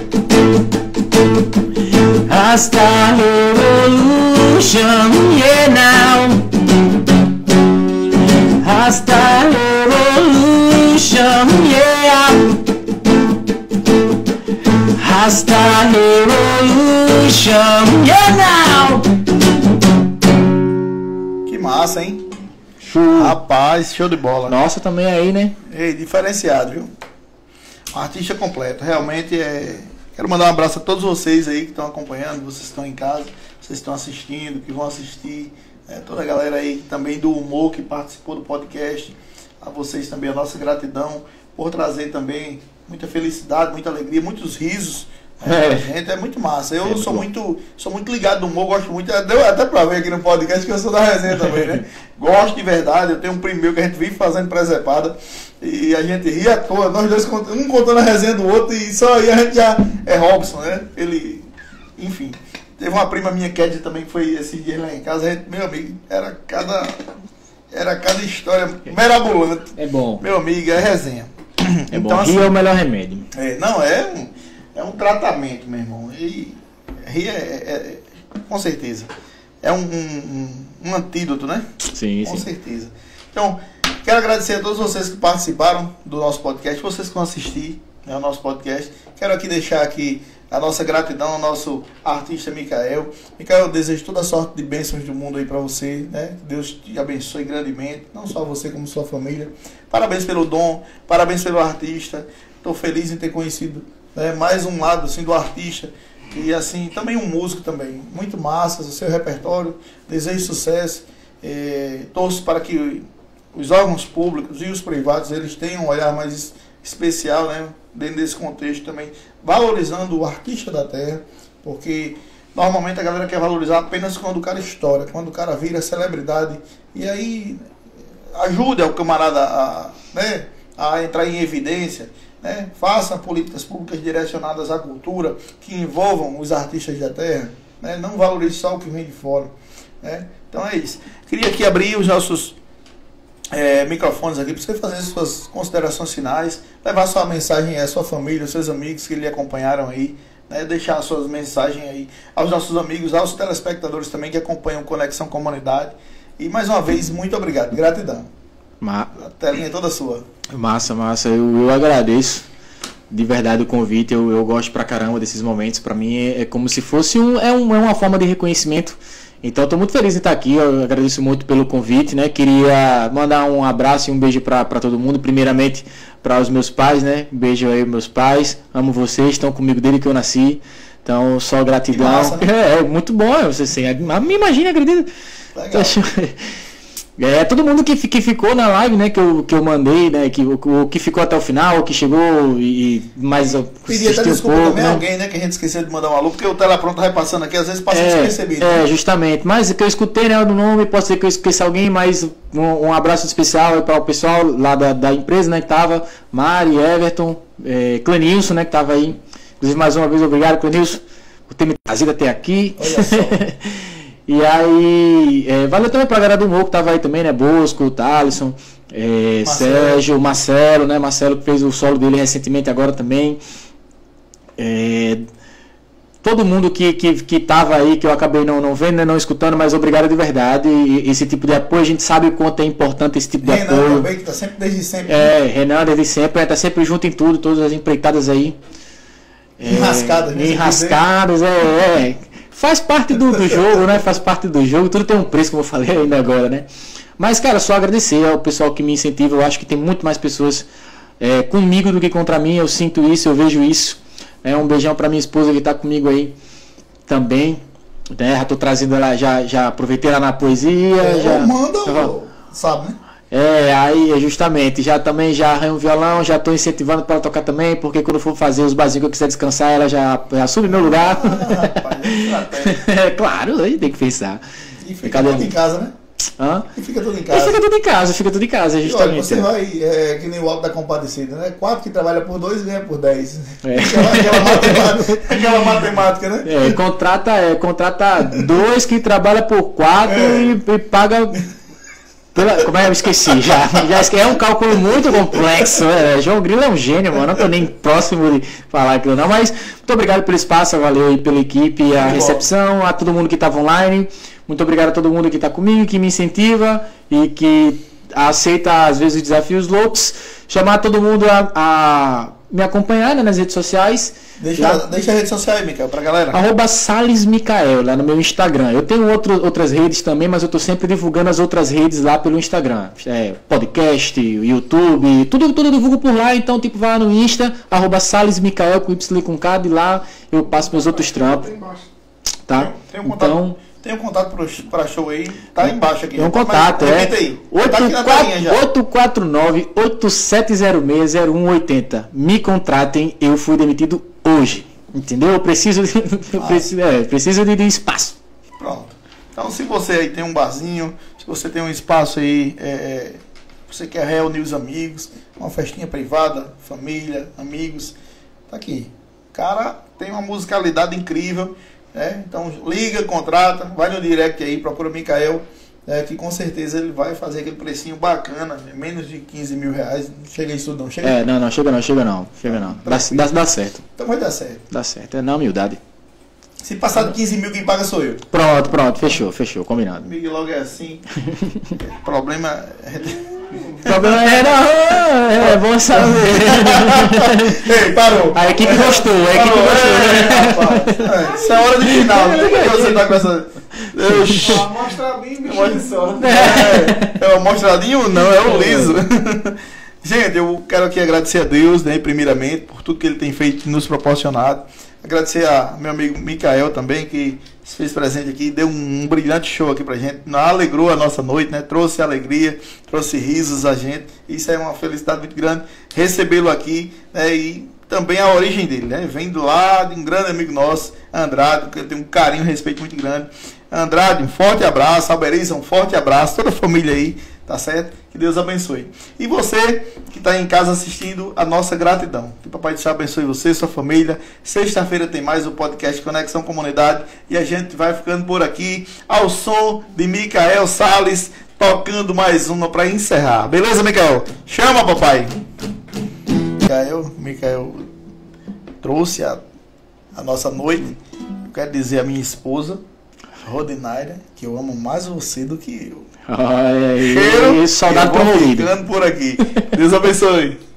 Rasta Revolution, yeah now. Rasta Revolution, yeah. Rasta Revolution, yeah now. Que massa, hein? Show. Rapaz, show de bola. Nossa, também aí, né? Ei, diferenciado, viu? Um artista completo. Realmente é... Quero mandar um abraço a todos vocês aí que estão acompanhando, vocês estão em casa, vocês estão assistindo, que vão assistir, é, toda a galera aí também do humor que participou do podcast, a vocês também a nossa gratidão por trazer também muita felicidade, muita alegria, muitos risos. É, é. Gente, é muito massa. Eu é sou muito, sou muito ligado no humor, gosto muito, deu até pra ver aqui no podcast que eu sou da resenha também, né? Gosto de verdade, eu tenho um primo meu que a gente vive fazendo presepada e a gente ri à toa, nós dois um contando a resenha do outro e só aí a gente já é Robson, né? Ele, enfim, teve uma prima minha, Kédia, também que foi esses dias lá em casa, a gente, meu amigo, era cada, era cada história mirabolante. É bom. Meu amigo, é resenha. É então, bom, rir assim, é o melhor remédio. É, não, é um, é um tratamento, meu irmão. E rir é, é, é, com certeza, é um, um, um antídoto, né? Sim, com sim. certeza. Então, quero agradecer a todos vocês que participaram do nosso podcast, vocês que vão assistir, né, ao nosso podcast. Quero aqui deixar aqui a nossa gratidão ao nosso artista Micael. Micael, eu desejo toda a sorte de bênçãos do mundo aí para você, né? Que Deus te abençoe grandemente, não só você como sua família. Parabéns pelo dom, parabéns pelo artista. Estou feliz em ter conhecido, né, mais um lado assim do artista e assim também um músico também. Muito massa o seu repertório. Desejo sucesso. É, torço para que os órgãos públicos e os privados eles tenham um olhar mais especial, né, dentro desse contexto também, valorizando o artista da terra, porque normalmente a galera quer valorizar apenas quando o cara estoura, quando o cara vira celebridade, e aí ajuda o camarada a, né, a entrar em evidência, né, faça políticas públicas direcionadas à cultura, que envolvam os artistas da terra, né, não valorize só o que vem de fora, né. Então é isso. Queria aqui abrir os nossos É, microfones aqui para você fazer suas considerações finais, levar sua mensagem à sua família, aos seus amigos que lhe acompanharam aí, né, deixar suas mensagens aí aos nossos amigos, aos telespectadores também que acompanham Conexão Comunidade. E mais uma vez, muito obrigado, gratidão. Ma A telinha é toda sua. Massa, massa, eu, eu agradeço de verdade o convite, eu, eu gosto pra caramba desses momentos, pra mim é, é como se fosse um, é, um, é uma forma de reconhecimento. Então, estou muito feliz em estar aqui, eu agradeço muito pelo convite, né? Queria mandar um abraço e um beijo para todo mundo, primeiramente para os meus pais, né? Um beijo aí, meus pais, amo vocês, estão comigo desde que eu nasci, então só gratidão. Massa, né? É, é muito bom, você assim, me imagina, acredito. Legal. É, todo mundo que, que ficou na live, né, que eu, que eu mandei, né, que, o que ficou até o final, que chegou e mais... Pedia até desculpa um também né? alguém, né, que a gente esqueceu de mandar um alô, porque o Telepronto vai passando aqui, às vezes passa é, despercebido. É, né? justamente, mas que eu escutei, né, do nome, pode ser que eu esqueça alguém, mas um, um abraço especial para o pessoal lá da, da empresa, né, que tava, Mari, Everton, é, Clenilson, né, que tava aí, inclusive mais uma vez, obrigado, Clenilson, por ter me trazido até aqui. Olha só. E aí, é, valeu também pra galera do humor que tava aí também, né? Bosco, Thalisson, é, Sérgio, Marcelo, né? Marcelo que fez o solo dele recentemente agora também. É, todo mundo que, que, que tava aí, que eu acabei não, não vendo, né, não escutando, mas obrigado de verdade. E esse tipo de apoio, a gente sabe o quanto é importante esse tipo de Renan apoio. também, que tá sempre desde sempre. É, Renan desde sempre, é, tá sempre junto em tudo, todas as empreitadas aí. É, Enrascadas, né? Enrascadas, é, é. Faz parte do, do jogo, né? Faz parte do jogo. Tudo tem um preço, como eu falei ainda agora, né? Mas, cara, só agradecer ao pessoal que me incentiva. Eu acho que tem muito mais pessoas é, comigo do que contra mim. Eu sinto isso, eu vejo isso. É, um beijão pra minha esposa que tá comigo aí também. Né? Já tô trazendo ela, já, já aproveitei ela na poesia. É, já, manda, já, sabe, né? É, aí justamente, já também já arranho um violão, já estou incentivando para ela tocar também, porque quando for fazer os barzinhos que eu quiser descansar, ela já, já assume meu lugar. Ah, rapaz, é claro, aí tem que pensar. E fica tudo em casa, né? Hã? E fica tudo em E casa. fica tudo em casa, fica tudo em casa, E olha, justamente. você vai, é, que nem o Alto da Compadecida, né? Quatro que trabalha por dois ganha por dez. É. Aquela, aquela, matemática, aquela matemática, né? É, contrata, é, contrata dois que trabalha por quatro É. e, e paga. Pela, como é? Eu esqueci já. já esqueci. É um cálculo muito complexo. É. João Grilo é um gênio, mano. Não tô nem próximo de falar aquilo, não. Mas muito obrigado pelo espaço, valeu aí pela equipe, a Muito recepção, a todo mundo que estava online. Muito obrigado a todo mundo que está comigo, que me incentiva e que aceita, às vezes, os desafios loucos. Chamar todo mundo a, a me acompanhar, né, nas redes sociais. Deixa, Lá- deixa a rede social aí, Micael, pra galera. Arroba Salles Micael, lá no meu Instagram. Eu tenho outro, outras redes também, mas eu tô sempre divulgando as outras redes lá pelo Instagram. É, podcast, YouTube, tudo, tudo eu divulgo por lá. Então, tipo, vai lá no Insta, arroba Salles Micael com Y com K, e lá eu passo meus outros trampos, Tem embaixo. tá? Tem um contato, Então, tem um contato pro, pra show aí, tá embaixo aqui. tem um contato, Mas, é. repita aí. Tá aqui na telinha já. oito quatro nove, oito sete zero seis, zero um oito zero. Me contratem, eu fui demitido hoje. Entendeu? Eu preciso de, eu preciso, é, preciso de, de espaço. Pronto. Então, se você aí tem um barzinho, se você tem um espaço aí, é, é, você quer reunir os amigos, uma festinha privada, família, amigos, tá aqui. Cara, tem uma musicalidade incrível, né? Então, liga, contrata, vai no direct aí, procura o Micael, é, que com certeza ele vai fazer aquele precinho bacana, menos de quinze mil reais. Não chega isso tudo, não chega? É, não, não, chega não, chega não, chega não. Dá, dá, dá certo, Então vai dar certo. dá certo. É na humildade. Se passar de quinze mil, quem paga sou eu. Pronto, pronto, fechou, fechou, combinado. Comigo logo é assim. O problema é... O problema é, não, é bom saber. Ei, parou. A equipe gostou, a equipe Parou. gostou. É, rapaz. É, isso é hora de final. Não tem que você tá com essa... Oxi. Ó, mostra ali, bicho. Olha só. É, é o mostradinho? Não, é o liso. Gente, eu quero aqui agradecer a Deus, né, primeiramente, por tudo que Ele tem feito e nos proporcionado. Agradecer a meu amigo Micael também, que se fez presente aqui, deu um, um brilhante show aqui pra gente, alegrou a nossa noite, né? Trouxe alegria, trouxe risos a gente. Isso é uma felicidade muito grande recebê-lo aqui, né? E também a origem dele, né? Vem do lado de um grande amigo nosso, Andrade, que eu tenho um carinho e um respeito muito grande. Andrade, um forte abraço, Alberiza, um forte abraço, toda a família aí, tá certo? Que Deus abençoe. E você que está em casa assistindo, a nossa gratidão. Que o Papai do Céu abençoe você, sua família. Sexta-feira tem mais o podcast Conexão Comunidade e a gente vai ficando por aqui ao som de Micael Salles, tocando mais uma para encerrar. Beleza, Micael? Chama, papai! Micael, Micael trouxe a, a nossa noite. Eu quero dizer a minha esposa, Rodinaira, que eu amo mais você do que eu. Olha aí, Cheiro, soldado eu vou promovido. ficando por aqui. Deus abençoe.